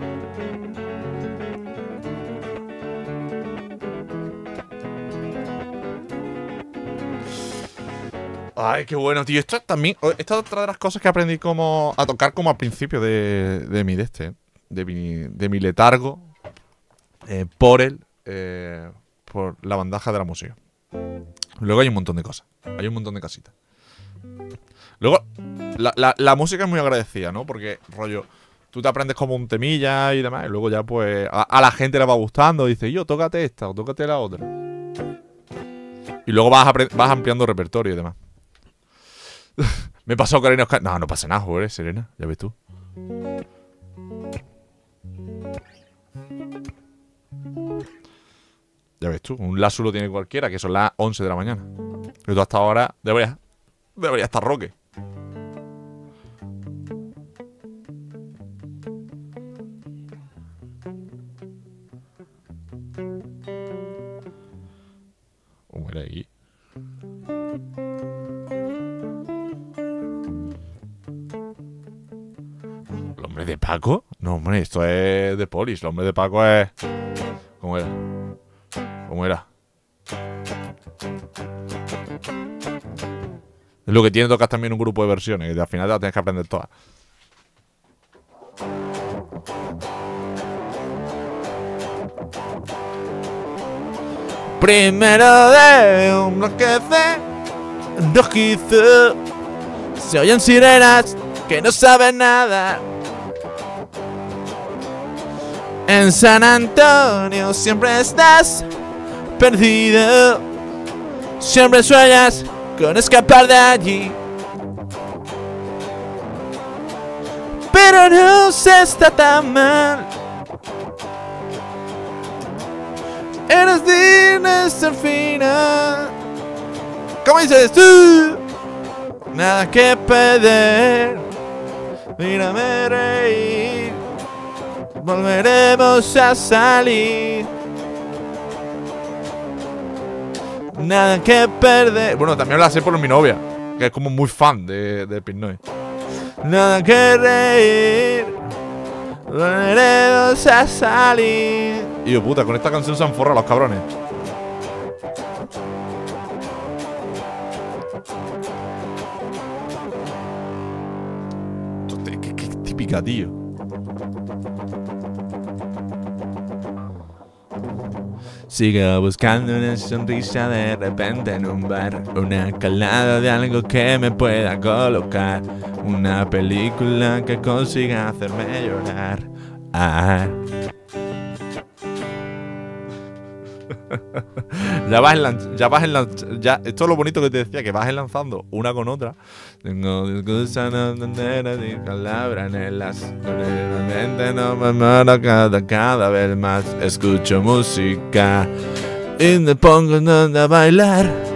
Ay, qué bueno, tío. Esto también. Esta es otra de las cosas que aprendí como a tocar como al principio de, de mi de este. De mi, de mi letargo. Eh, por el. Eh, por la bandaja de la música. Luego hay un montón de cosas. Hay un montón de casitas. Luego, la, la, la música es muy agradecida, ¿no? Porque, rollo, tú te aprendes como un temilla y demás. Y luego ya, pues, a, a la gente le va gustando. Dice, yo, tócate esta o tócate la otra. Y luego vas, vas ampliando repertorio y demás. Me pasó Ocarina of Time. No, no pasa nada, joder, Serena. Ya ves tú. Ya ves tú. Un lazo lo tiene cualquiera, que son las once de la mañana. Y tú hasta ahora deberías, deberías estar roque. ¿Cómo era ahí? ¿El hombre de Paco? No, hombre, esto es de Polis. El hombre de Paco es... ¿Cómo era? ¿Cómo era? Es lo que tiene tocas también un grupo de versiones, que al final te las tienes que aprender todas. Primero de un bloque de rojizo se oyen sirenas que no saben nada. En San Antonio siempre estás perdido. Siempre sueñas con escapar de allí, pero no se está tan mal. hasta el final. ¿Cómo dices tú? Nada que perder. Mírame reír. Volveremos a salir. Nada que perder. Bueno, también la sé por mi novia, que es como muy fan de, de Pink Noise. Nada que reír. Volveremos a salir. Y yo, puta, con esta canción se han forrado los cabrones. Qué, qué típica, tío. Sigo buscando una sonrisa de repente en un bar. Una calada de algo que me pueda colocar. Una película que consiga hacerme llorar. Ah. Ya vas enlanzando, ya vas enlanzando, ya, esto es lo bonito que te decía, que vas enlazando una con otra. Tengo discusión no entender ni palabra en el las. Realmente no me muero cada, cada vez más. Escucho música y me pongo a bailar.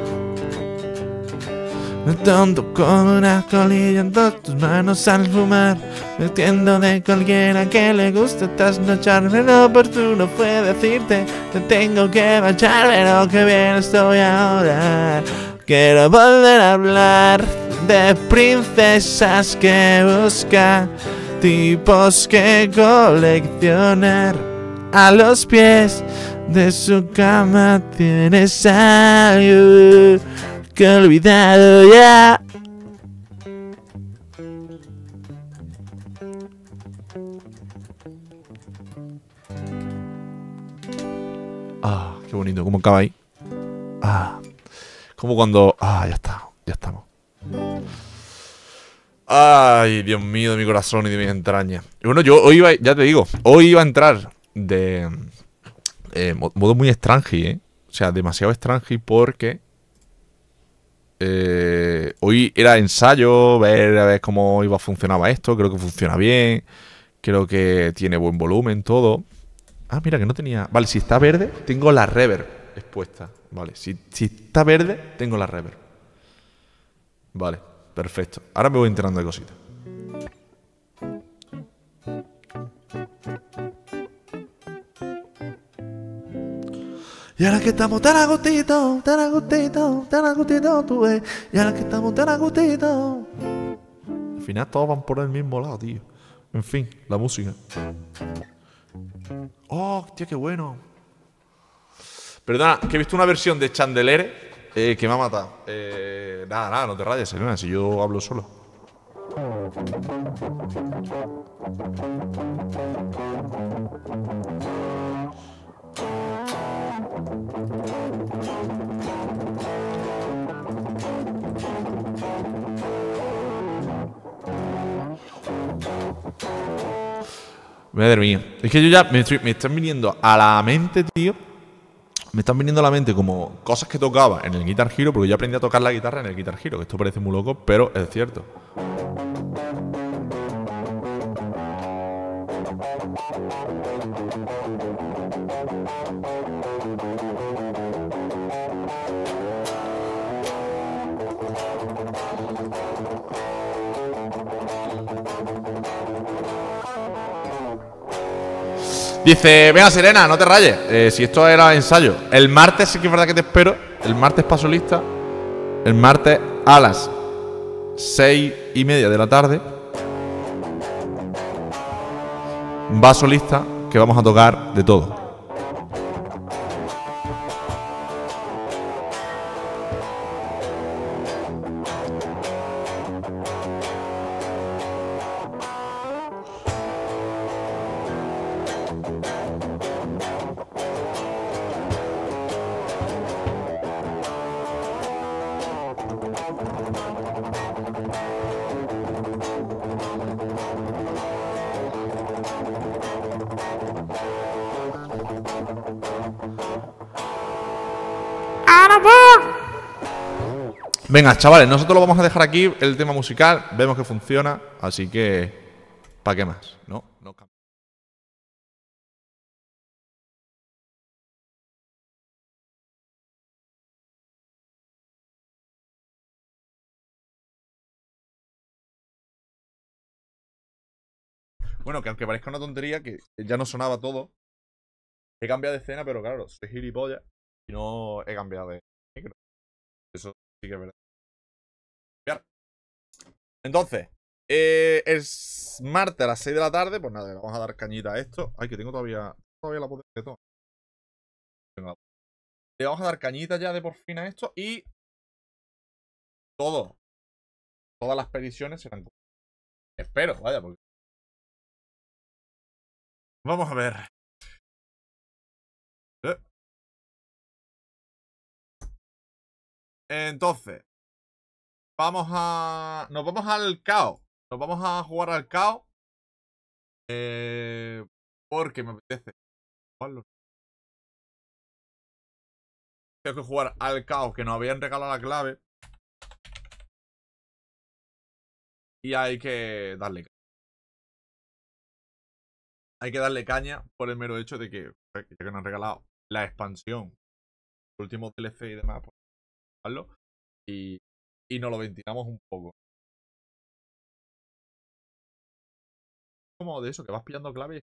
Me tonto como una colilla en todas tus manos al fumar. Me entiendo de cualquiera que le guste trasnocharme. Lo oportuno fue decirte te tengo que marchar, pero que bien estoy ahora. Quiero volver a hablar de princesas que buscan, tipos que coleccionar. A los pies de su cama tienes algo que he olvidado ya. Ah, qué bonito, cómo acaba ahí. Ah, como cuando... Ah, ya está, ya estamos. Ay, Dios mío, de mi corazón y de mis entrañas. Y bueno, yo hoy iba, ya te digo, hoy iba a entrar de... Eh, modo muy strange, ¿eh? O sea, demasiado strange porque... Eh, hoy era ensayo, ver a ver cómo iba a funcionar esto. Creo que funciona bien. Creo que tiene buen volumen, todo. Ah, mira, que no tenía... Vale, si está verde, tengo la reverb expuesta. Vale, si, si está verde, tengo la reverb. Vale, perfecto. Ahora me voy enterando de cositas. Y ahora que estamos tan a gustito, tan a gustito, tan a gustito, tú ves. Y ahora que estamos tan a gustito. Al final todos van por el mismo lado, tío. En fin, la música. Oh, tío, qué bueno. Perdona, que he visto una versión de Chandelere eh, que me ha matado. Eh, nada, nada, no te rayes, Elena, si yo hablo solo. Madre mía. Es que yo ya me, estoy, me están viniendo a la mente, tío. Me están viniendo a la mente como cosas que tocaba en el Guitar Hero, porque yo aprendí a tocar la guitarra en el Guitar Hero, que esto parece muy loco, pero es cierto. Dice, venga Serena, no te rayes. Eh, si esto era ensayo. El martes sí que es verdad que te espero. El martes paso lista. El martes a las seis y media de la tarde. Va solista, que vamos a tocar de todo. Venga, chavales, nosotros lo vamos a dejar aquí, el tema musical, vemos que funciona, así que, ¿para qué más? ¿No? No. Bueno, que aunque parezca una tontería, que ya no sonaba todo. He cambiado de escena, pero claro, soy gilipollas y no he cambiado de micro. Eso sí que es verdad. Entonces, eh, es martes a las seis de la tarde. Pues nada, le vamos a dar cañita a esto. Ay, que tengo todavía, todavía la potencia de todo. Venga. Le vamos a dar cañita ya de por fin a esto. Y todo, todas las peticiones serán. Espero, vaya, porque. Vamos a ver. ¿Eh? Entonces, vamos a. Nos vamos al caos. Nos vamos a jugar al caos. Eh, porque me apetece jugarlo. Tengo que jugar al caos que nos habían regalado la clave. Y hay que darle caña. Hay que darle caña por el mero hecho de que, ya que nos han regalado la expansión, el último D L C y demás, pues jugarlo. Y, y nos lo ventilamos un poco. Como de eso, que vas pillando clave.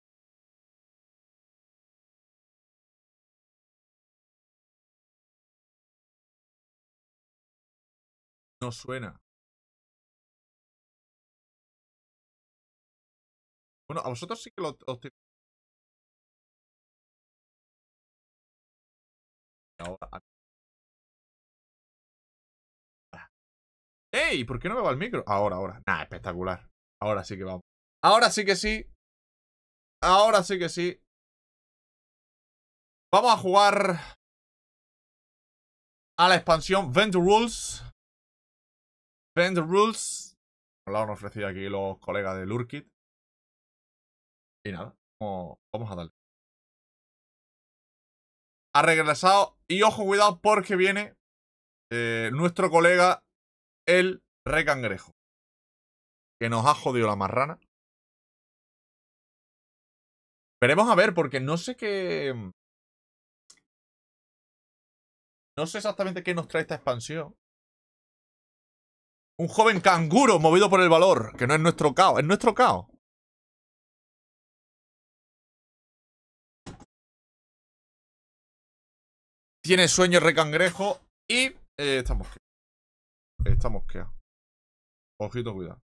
No suena. Bueno, a vosotros sí que lo os estoy. Ahora. ¡Ey! ¿Por qué no me va el micro? Ahora, ahora. Nah, espectacular. Ahora sí que vamos. Ahora sí que sí. Ahora sí que sí. Vamos a jugar a la expansión Vent the Rules. Vent the Rules. Nos lo han ofrecido aquí los colegas de Lurkit. Y nada, vamos, vamos a darle. Ha regresado. Y ojo, cuidado, porque viene eh, nuestro colega, el Recangrejo. Que nos ha jodido la marrana. Veremos a ver, porque no sé qué. No sé exactamente qué nos trae esta expansión. Un joven canguro movido por el valor. Que no es nuestro caos, es nuestro caos. Tiene sueño recangrejo. Y eh, estamos que. Estamos que. Ojito, cuidado.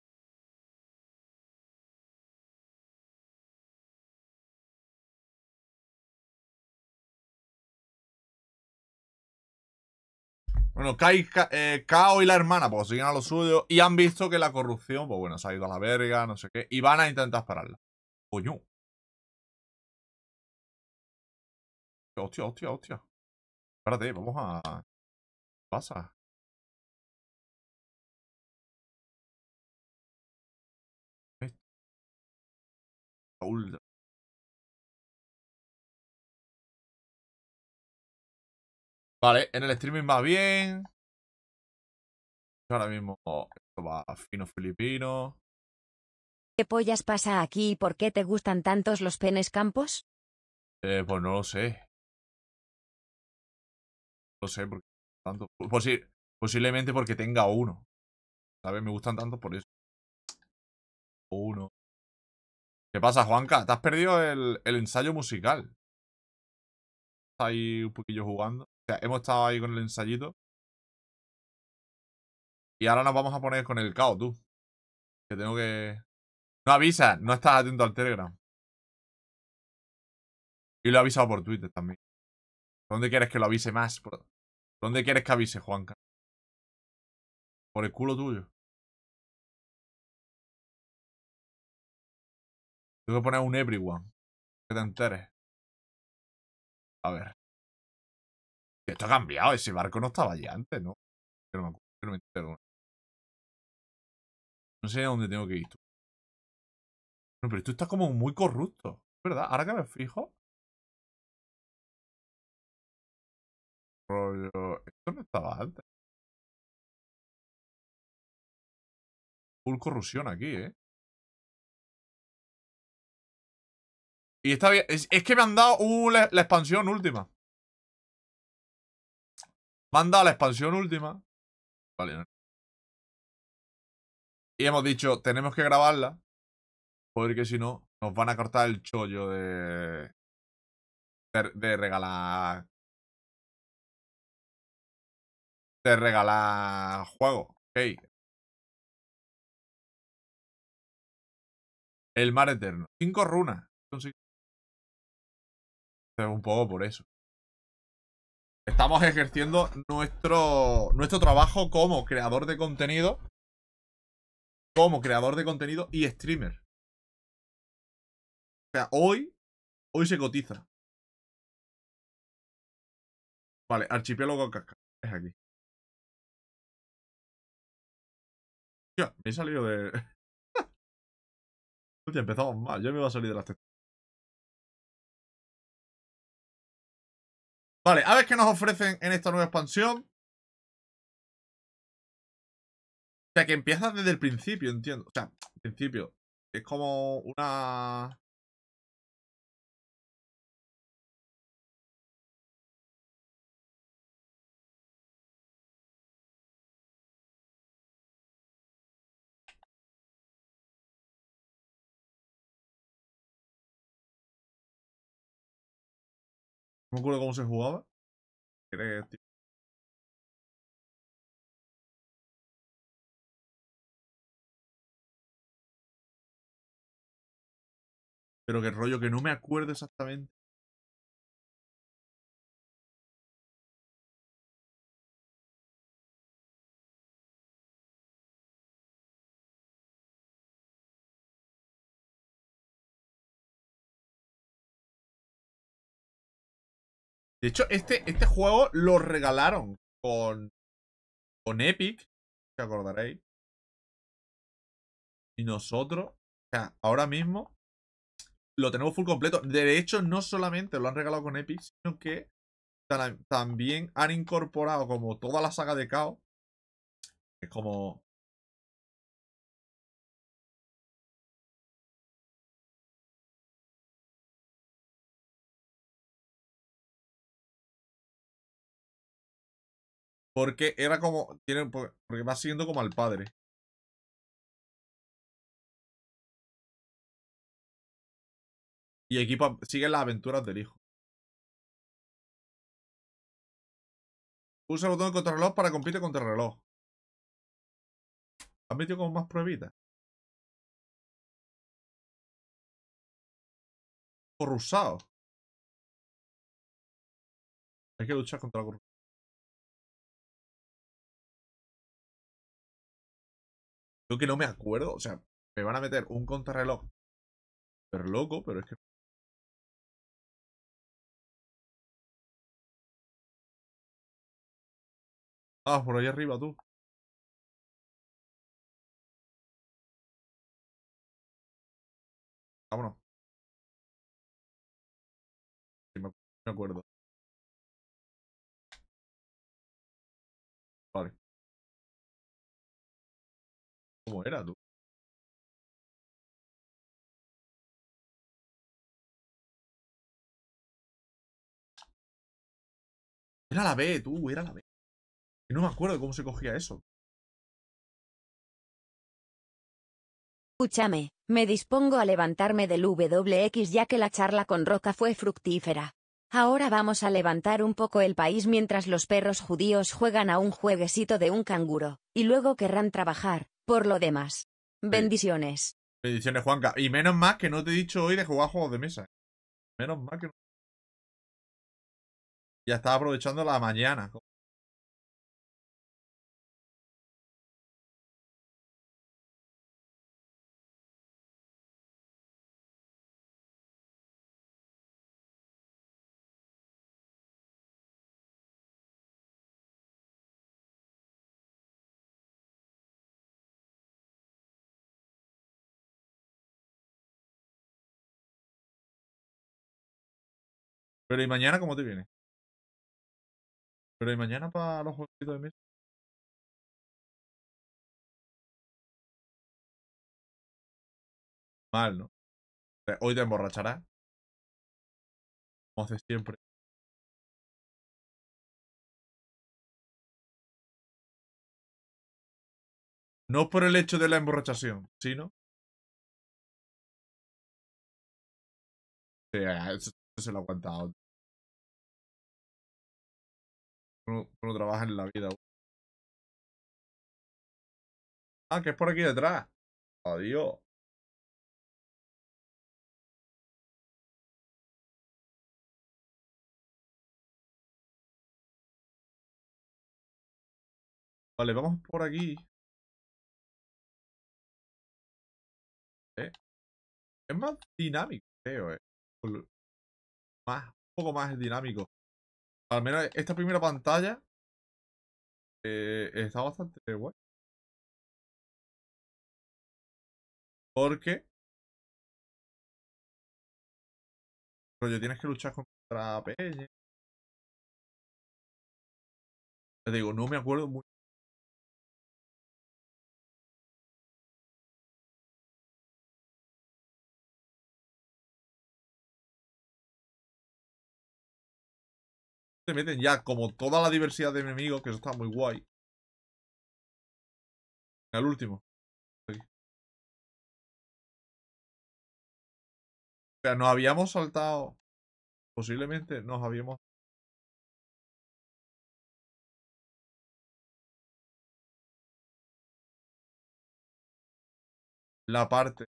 Bueno, Kai, eh, Kao y la hermana pues siguen a lo suyo y han visto que la corrupción, pues bueno, se ha ido a la verga, no sé qué, y van a intentar pararla. Coño. Hostia, hostia, hostia. Espérate, vamos a... ¿Qué pasa? Raúl. Vale, en el streaming va bien. Ahora mismo esto va fino filipino. ¿Qué pollas pasa aquí y por qué te gustan tantos los penes campos? Eh, pues no lo sé. No lo sé, porque tanto. Posi posiblemente porque tenga uno. ¿Sabes? Me gustan tanto por eso. Uno. ¿Qué pasa, Juanca? ¿Te has perdido el, el ensayo musical? Está ahí un poquillo jugando. O sea, hemos estado ahí con el ensayito. Y ahora nos vamos a poner con el caos, tú. Que tengo que... No avisa, no estás atento al Telegram. Y lo he avisado por Twitter también. ¿Por dónde quieres que lo avise más? ¿Por dónde quieres que avise, Juanca? Por el culo tuyo. Tengo que poner un everyone. Que te enteres. A ver. Esto ha cambiado. Ese barco no estaba allí antes, ¿no? Que no me acuerdo. Que no me entero. No sé a dónde tengo que ir tú. No, pero tú estás como muy corrupto. ¿Verdad? Ahora que me fijo. Rollo. Esto no estaba antes. Full corrupción aquí, ¿eh? Y está bien. Es, es que me han dado uh, la, la expansión última. Me han dado la expansión última. Vale. Y hemos dicho, tenemos que grabarla. Porque si no, nos van a cortar el chollo de. De, de regalar. De regalar juegos. Ok. El mar eterno. Cinco runas. Entonces, es un poco por eso. Estamos ejerciendo nuestro, nuestro trabajo como creador de contenido. Como creador de contenido y streamer. O sea, hoy. Hoy se cotiza. Vale, archipiélago casca. Es aquí. Tío, me he salido de. Hostia, empezamos mal. Yo me iba a salir de las tetas. Vale, a ver qué nos ofrecen en esta nueva expansión. O sea, que empiezas desde el principio, entiendo. O sea, principio. Es como una. No me acuerdo cómo se jugaba. Creo, tío. Pero qué rollo, que no me acuerdo exactamente. De hecho, este, este juego lo regalaron con, con Epic. ¿Te acordaréis? Y nosotros, o sea, ahora mismo lo tenemos full completo. De hecho, no solamente lo han regalado con Epic, sino que tam- también han incorporado como toda la saga de Chaos. Es como. Porque era como. Tiene, porque va siguiendo como al padre. Y equipo sigue las aventuras del hijo. Usa el botón de contrarreloj para competir contra el reloj. ¿Has metido como más pruebitas? Corrusado. Hay que luchar contra la corrupción. Yo que no me acuerdo. O sea, me van a meter un contrarreloj. Pero loco, pero es que. Ah, por ahí arriba tú. Vámonos. Sí, me me acuerdo. Vale. ¿Cómo era tú? Era la B, tú, era la B. Y no me acuerdo de cómo se cogía eso. Escúchame, me dispongo a levantarme del W X ya que la charla con Roca fue fructífera. Ahora vamos a levantar un poco el país mientras los perros judíos juegan a un jueguecito de un canguro, y luego querrán trabajar, por lo demás. Sí. Bendiciones. Bendiciones, Juanca. Y menos mal que no te he dicho hoy de jugar juegos de mesa. Menos mal que no. Ya estaba aprovechando la mañana. Pero ¿y mañana cómo te viene? Pero ¿y mañana para los jueguitos de mesa? Mal, ¿no? Hoy te emborracharás, como haces siempre. No por el hecho de la emborrachación, sino Sí, eso, eso se lo ha aguantado. Uno, uno trabaja en la vida. Ah, que es por aquí detrás. Adiós. Vale, vamos por aquí. ¿Eh? Es más dinámico, creo, eh. Más, un poco más dinámico. Al menos esta primera pantalla eh, está bastante guay. Porque, rollo, tienes que luchar contra peña. Te digo, no me acuerdo muy. Te meten ya como toda la diversidad de enemigos, que eso está muy guay. El último. Aquí. O sea, nos habíamos saltado. Posiblemente nos habíamos. La parte.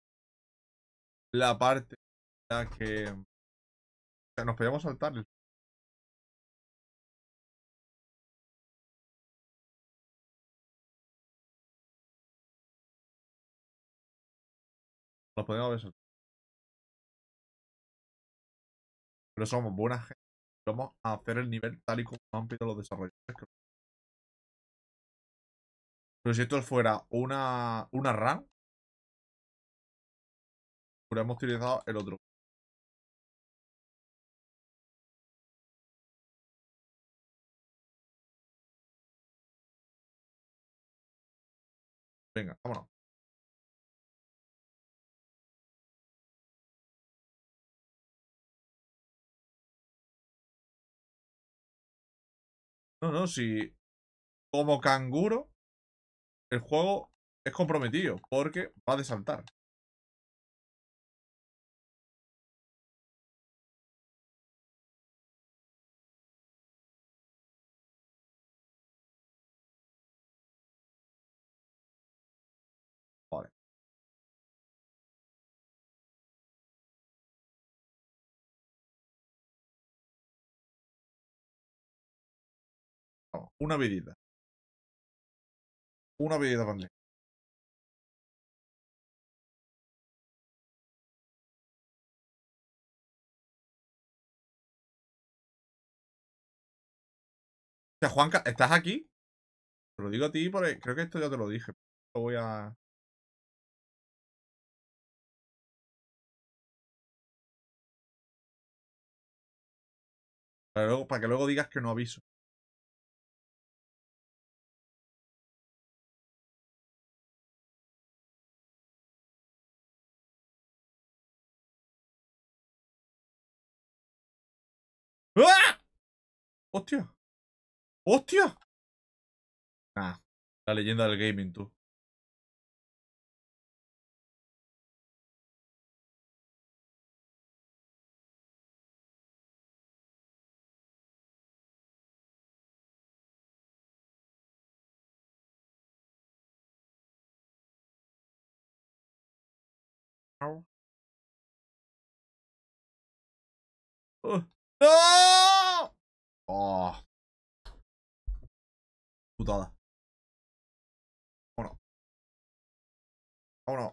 La parte. La que. O sea, nos podíamos saltar. Nos podíamos haber saltado. Pero somos buena gente. Vamos a hacer el nivel tal y como han pedido los desarrolladores. Pero si esto fuera una, una run, hubiéramos utilizado el otro. Venga, vámonos. No, no, si como canguro, el juego es comprometido porque va de saltar. Vale. Vamos, una vidita. Una vidita para mí. O sea, Juanca, ¿estás aquí? Te lo digo a ti porque creo que esto ya te lo dije. Lo voy a. Para, luego- para que luego digas que no aviso. ¡Ah! ¡Hostia! ¡Hostia! Ah, la leyenda del gaming, tú. Au. ¡Oh! ¡No! ¡Oh! Putada. Vámonos. Vámonos.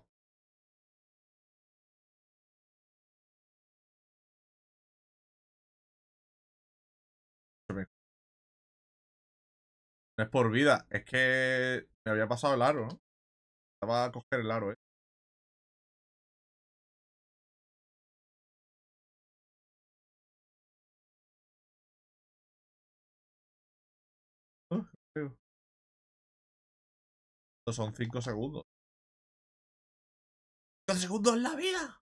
No es por vida, es que me había pasado el aro, ¿no? Estaba a coger el aro, eh. Uh, creo. Estos son cinco segundos. ¡cinco segundos en la vida!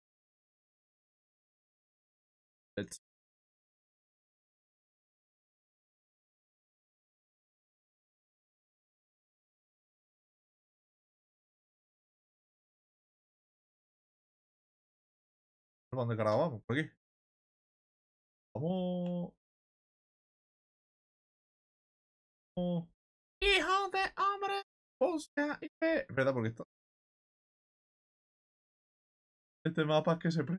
Let's ¿Para dónde carajo vamos? ¿Por aquí? Vamos... vamos... ¡Hijo de hombre! ¡Busca y ve! Es verdad, porque esto... Este mapa es que se... pre-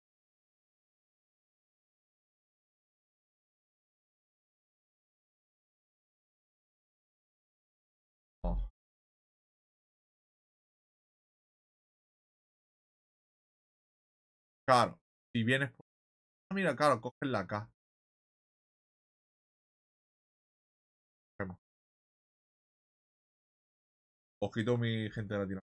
No. Claro, si vienes por... Ah, mira, claro, coges la K. Vemos. Ojito mi gente de Latinoamérica.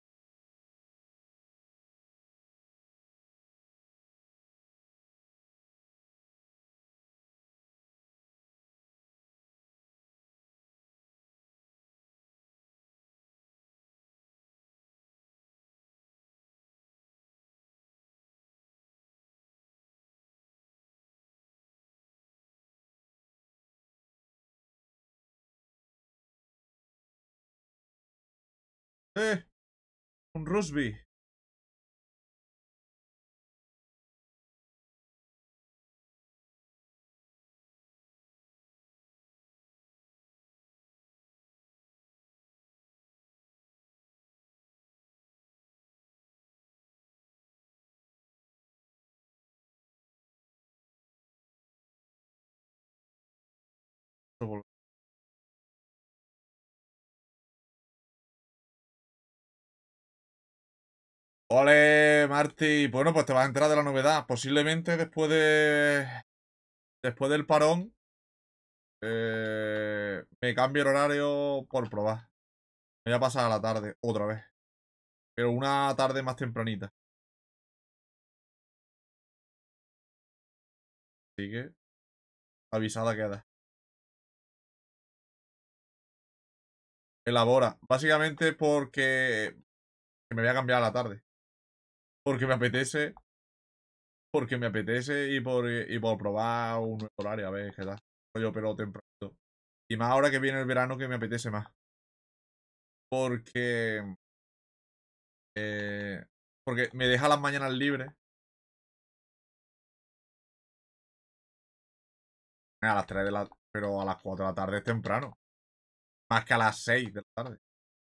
¡Eh! Un Rusby. Ole, Marty. Bueno, pues te vas a enterar de la novedad. Posiblemente después de... Después del parón... Eh, me cambio el horario por probar. Me voy a pasar a la tarde, otra vez. Pero una tarde más tempranita. Así que... Avisada queda. Elabora. Básicamente porque... Me voy a cambiar a la tarde. Porque me apetece... Porque me apetece y por, y por probar un nuevo horario, a ver qué tal. Yo, pero temprano. Y más ahora que viene el verano que me apetece más. Porque... Eh, porque me deja las mañanas libres. A las tres de la... Pero a las cuatro de la tarde es temprano. Más que a las seis de la tarde.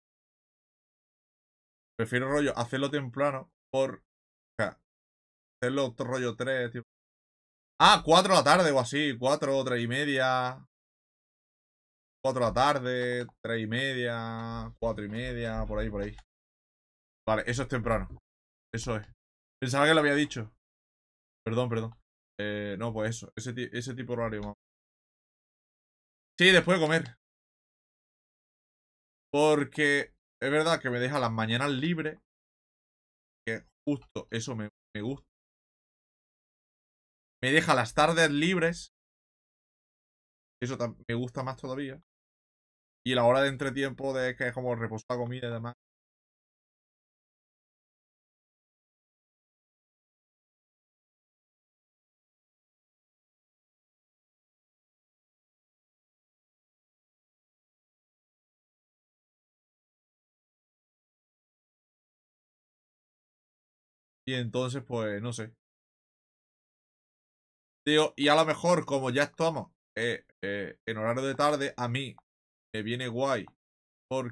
Prefiero rollo hacerlo temprano por... O sea, hacerlo otro rollo tres, tipo... Ah, cuatro de la tarde o así. cuatro, tres y media. cuatro de la tarde, tres y media, cuatro y media, por ahí, por ahí. Vale, eso es temprano. Eso es. Pensaba que lo había dicho. Perdón, perdón. Eh, no, pues eso. Ese, ese tipo de horario más. Sí, después de comer. Porque es verdad que me deja las mañanas libres. Que justo eso me, me gusta. Me deja las tardes libres. Eso me gusta más todavía. Y la hora de entretiempo de que es como reposar la comida y demás. Y entonces, pues, no sé. Digo, y a lo mejor, como ya estamos eh, eh, en horario de tarde, a mí me viene guay. Porque...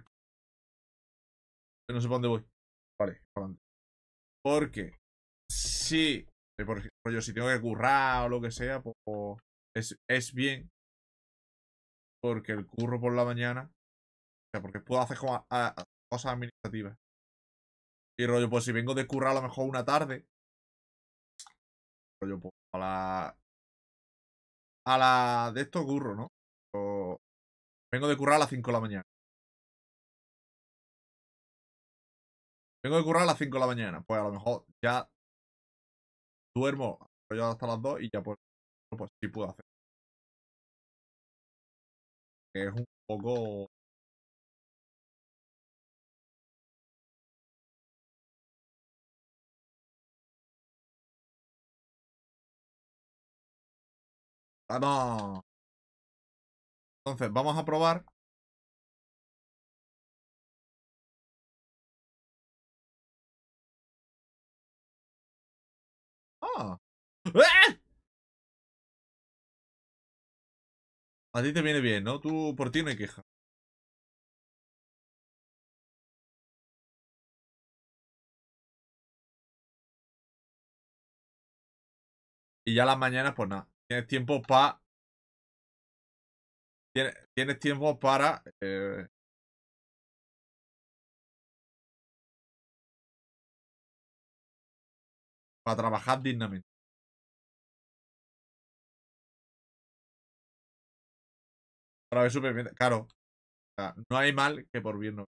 No sé para dónde voy. Vale, para adelante. Porque si, eh, por ejemplo, si tengo que currar o lo que sea, pues es, es bien. Porque el curro por la mañana. O sea, porque puedo hacer como a- a- cosas administrativas. Y rollo, pues si vengo de currar a lo mejor una tarde. Rollo, pues a la. A la de estos curro, ¿no? O, vengo de currar a las cinco de la mañana. Vengo de currar a las cinco de la mañana. Pues a lo mejor ya duermo rollo hasta las dos y ya pues, pues sí puedo hacer. Que es un poco. Vamos. Entonces, vamos a probar. A ti te viene bien, ¿no? Tú, por ti no hay queja. Y ya las mañanas, pues nada. Tienes tiempo para... Tienes, tienes tiempo para... Eh, para trabajar dignamente. Para ver súper claro. O sea, no hay mal que por bien no.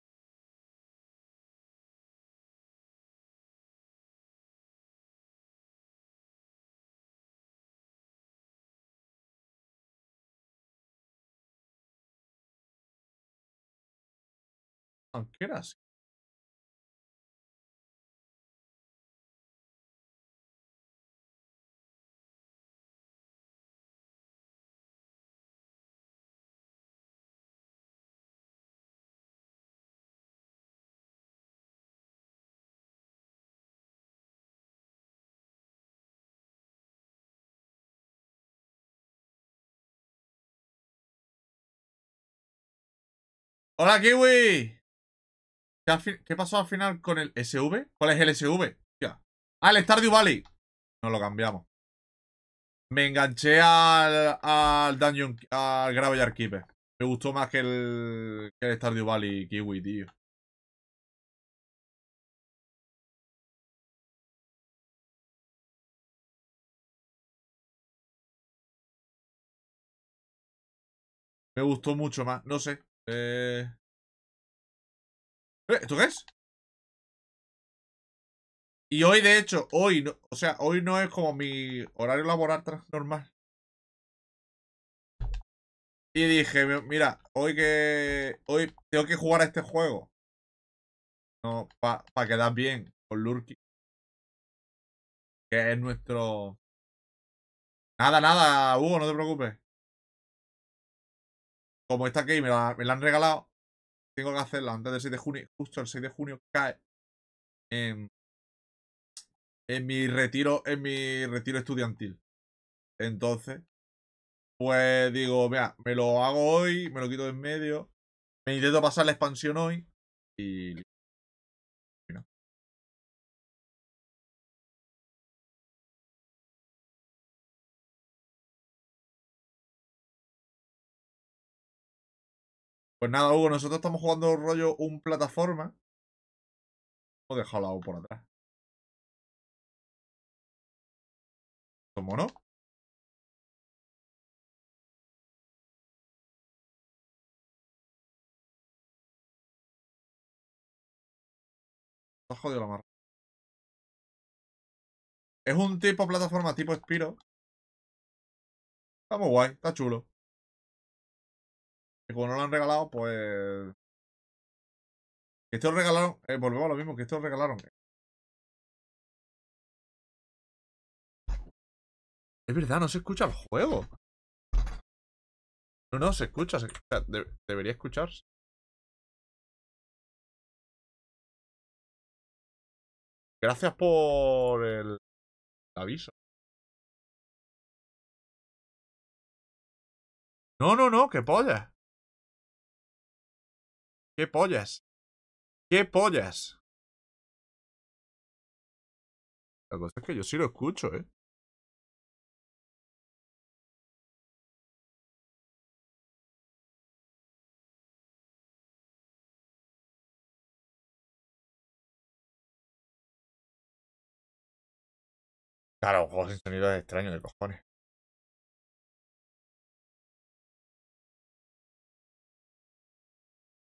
Aunque era así. ¡Hola, Kiwi! ¿Qué, al fin- ¿Qué pasó al final con el S V? ¿Cuál es el S V? Hostia. Ah, el Stardew Valley. No lo cambiamos. Me enganché al, al Dungeon, al Graveyard Keeper. Me gustó más que el, que el Stardew Valley Kiwi, tío. Me gustó mucho más. No sé. Eh... ¿Eh? ¿Esto qué es? Y hoy, de hecho, hoy, no, o sea, hoy no es como mi horario laboral tra- normal. Y dije, "Mi- mira, hoy que. Hoy tengo que jugar a este juego. No, para pa quedar bien con Lurky. Que es nuestro. Nada, nada, Hugo, no te preocupes. Como esta aquí me la, me la han regalado, tengo que hacerla antes del seis de junio. Justo el seis de junio cae en, en mi retiro, en mi retiro estudiantil. Entonces, pues digo, mira, me lo hago hoy, me lo quito de en medio. Me intento pasar la expansión hoy. Y. Mira. Pues nada, Hugo, nosotros estamos jugando rollo un plataforma. Hemos dejado la U por atrás. ¿Cómo no? Te has jodido la marra. Es un tipo plataforma tipo Spiro. Está muy guay, está chulo. Y como no lo han regalado, pues. Que esto lo regalaron. Eh, volvemos a lo mismo, que esto lo regalaron. Es verdad, no se escucha el juego. No, no, se escucha. Se, o sea, de- debería escucharse. Gracias por el aviso. No, no, no, qué pollas. Qué pollas. Qué pollas. La cosa es que yo sí lo escucho, ¿eh? Claro, juegos sin sonido es extraño de cojones.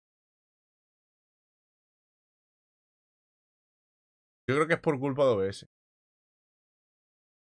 Yo creo que es por culpa de O B S.